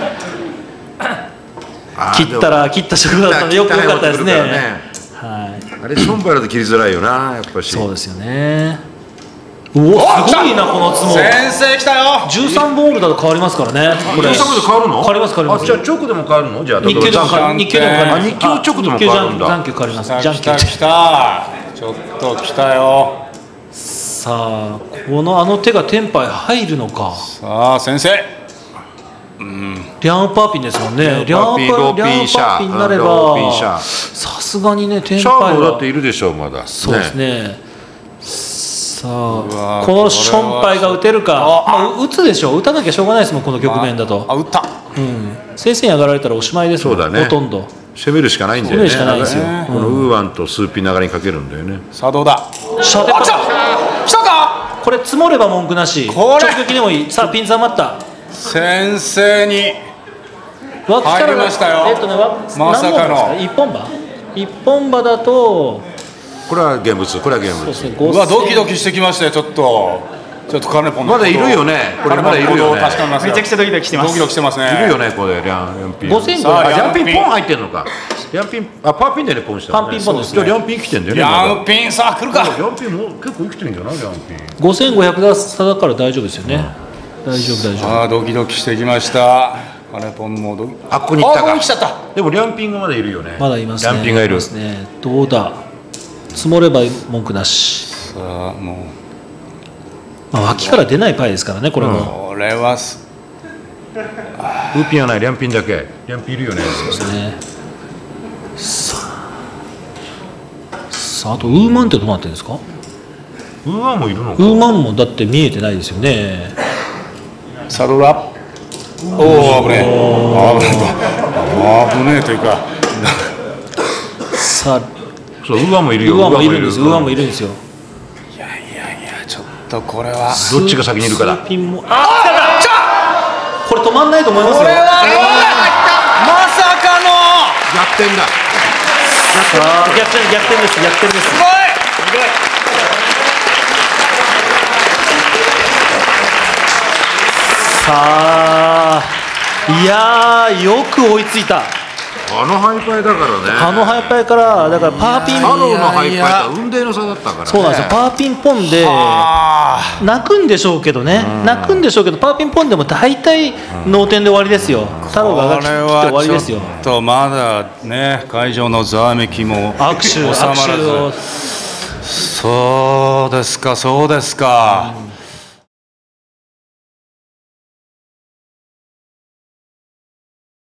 切ったら切った直後だったのでよく良かったですね。はい、 あれションパイだと切りづらいよな、やっぱし。 そうですよね。うわ、すごいなこのつも。 先生来たよ。 じゅうさんボールだと変わりますからね。 これじゅうさんボールで変わるの？ 変わります変わります。 あ、じゃあ直でも変わるの？じゃあ日給でも変わる。日給でも変わる。 日給直でも変わるんだ。 残給変わります。 じゃんけん来た来た。ちょっと来たよ。 さあ、このあの手がテンパイ入るのか。 さあ先生。 うん、リャンパーピンですもんね。リャンパーピン、ローピンシャーになればさすがにね、テンパイシャーもだっているでしょう、まだ。 そうですね。さあ、このションパイが打てるか。まあ、打つでしょう。打たなきゃしょうがないですもん、この局面だと。 あ、打った。 うん。先生に上がられたらおしまいですもん。そうだね。ほとんど。 攻めるしかないんだよね。 攻めるしかないですよ。 このウーワンとスーピン流れにかけるんだよね。 さあどうだ。 シャーテ来た。来たか。 これ積もれば文句なし。直撃でもいい。さあピンザ余った。 先生に。 脇から入りましたよ。 えっとね、 まさかの一本馬一本馬だとこれは現物、これは現物。 うわ、ドキドキしてきましたよ。ちょっとちょっとカネポンまだいるよね。これまだいるよね。 めちゃくちゃドキドキしてます。 ドキドキしてますね。 いるよね、これリャンピン。 ごせんごひゃく。 リャンピンポン入ってんのか。リャンピン、あ、パーピンでねポンした。 パンピンポンですね。 リャンピン来てんだよね。 リャンピンさあ来るか。 リャンピンも結構生きてるんじゃない？リャンピン。 ごせんごひゃく差だから大丈夫ですよね。大丈夫大丈夫。 ああ、ドキドキしてきました。カネポンもどあ、ここに行ったか。 あ、ここに来ちゃった。 でもリャンピンがまだいるよね。 まだいますね。 リャンピンがいる。 どうだ。積もれば文句なし。 さあもう、 まあ、脇から出ないパイですからね、これも。 これはす。 ウーピンはない、リャンピンだけ。リャンピンいるよね。 そうですね。さあ、さあ、あとウーマンってどうなってるんですか。 ウーマンもいるのか。 ウーマンもだって見えてないですよね。 サドルアップ。おお、危ねえ。危ねえと。危ねえというか。 さあ、 そう、ウーマンもいるよ。 ウーマンもいるんです。ウーマンもいるんですよ。 いやいやいや、ちょっとこれは。 どっちが先にいるから。 ピンも。ああ、これ止まんないと思いますよ。 これはまさかの逆転だ。 さあ、逆転、逆転です。逆転です。 すごい。 さあ、 いやーよく追いついた。 あのハイパイだからね。 あのハイパイからだからパーピンハローのハイパイとは運命の差だったからね。 そうなんですよ。パーピンポンで泣くんでしょうけどね、泣くんでしょうけどパーピンポンでも大体脳天で終わりですよ。太郎が上がってきて終わりですよ。 ちょっとまだね会場のざわめきも握手収まらず。 握手をそうですかそうですか。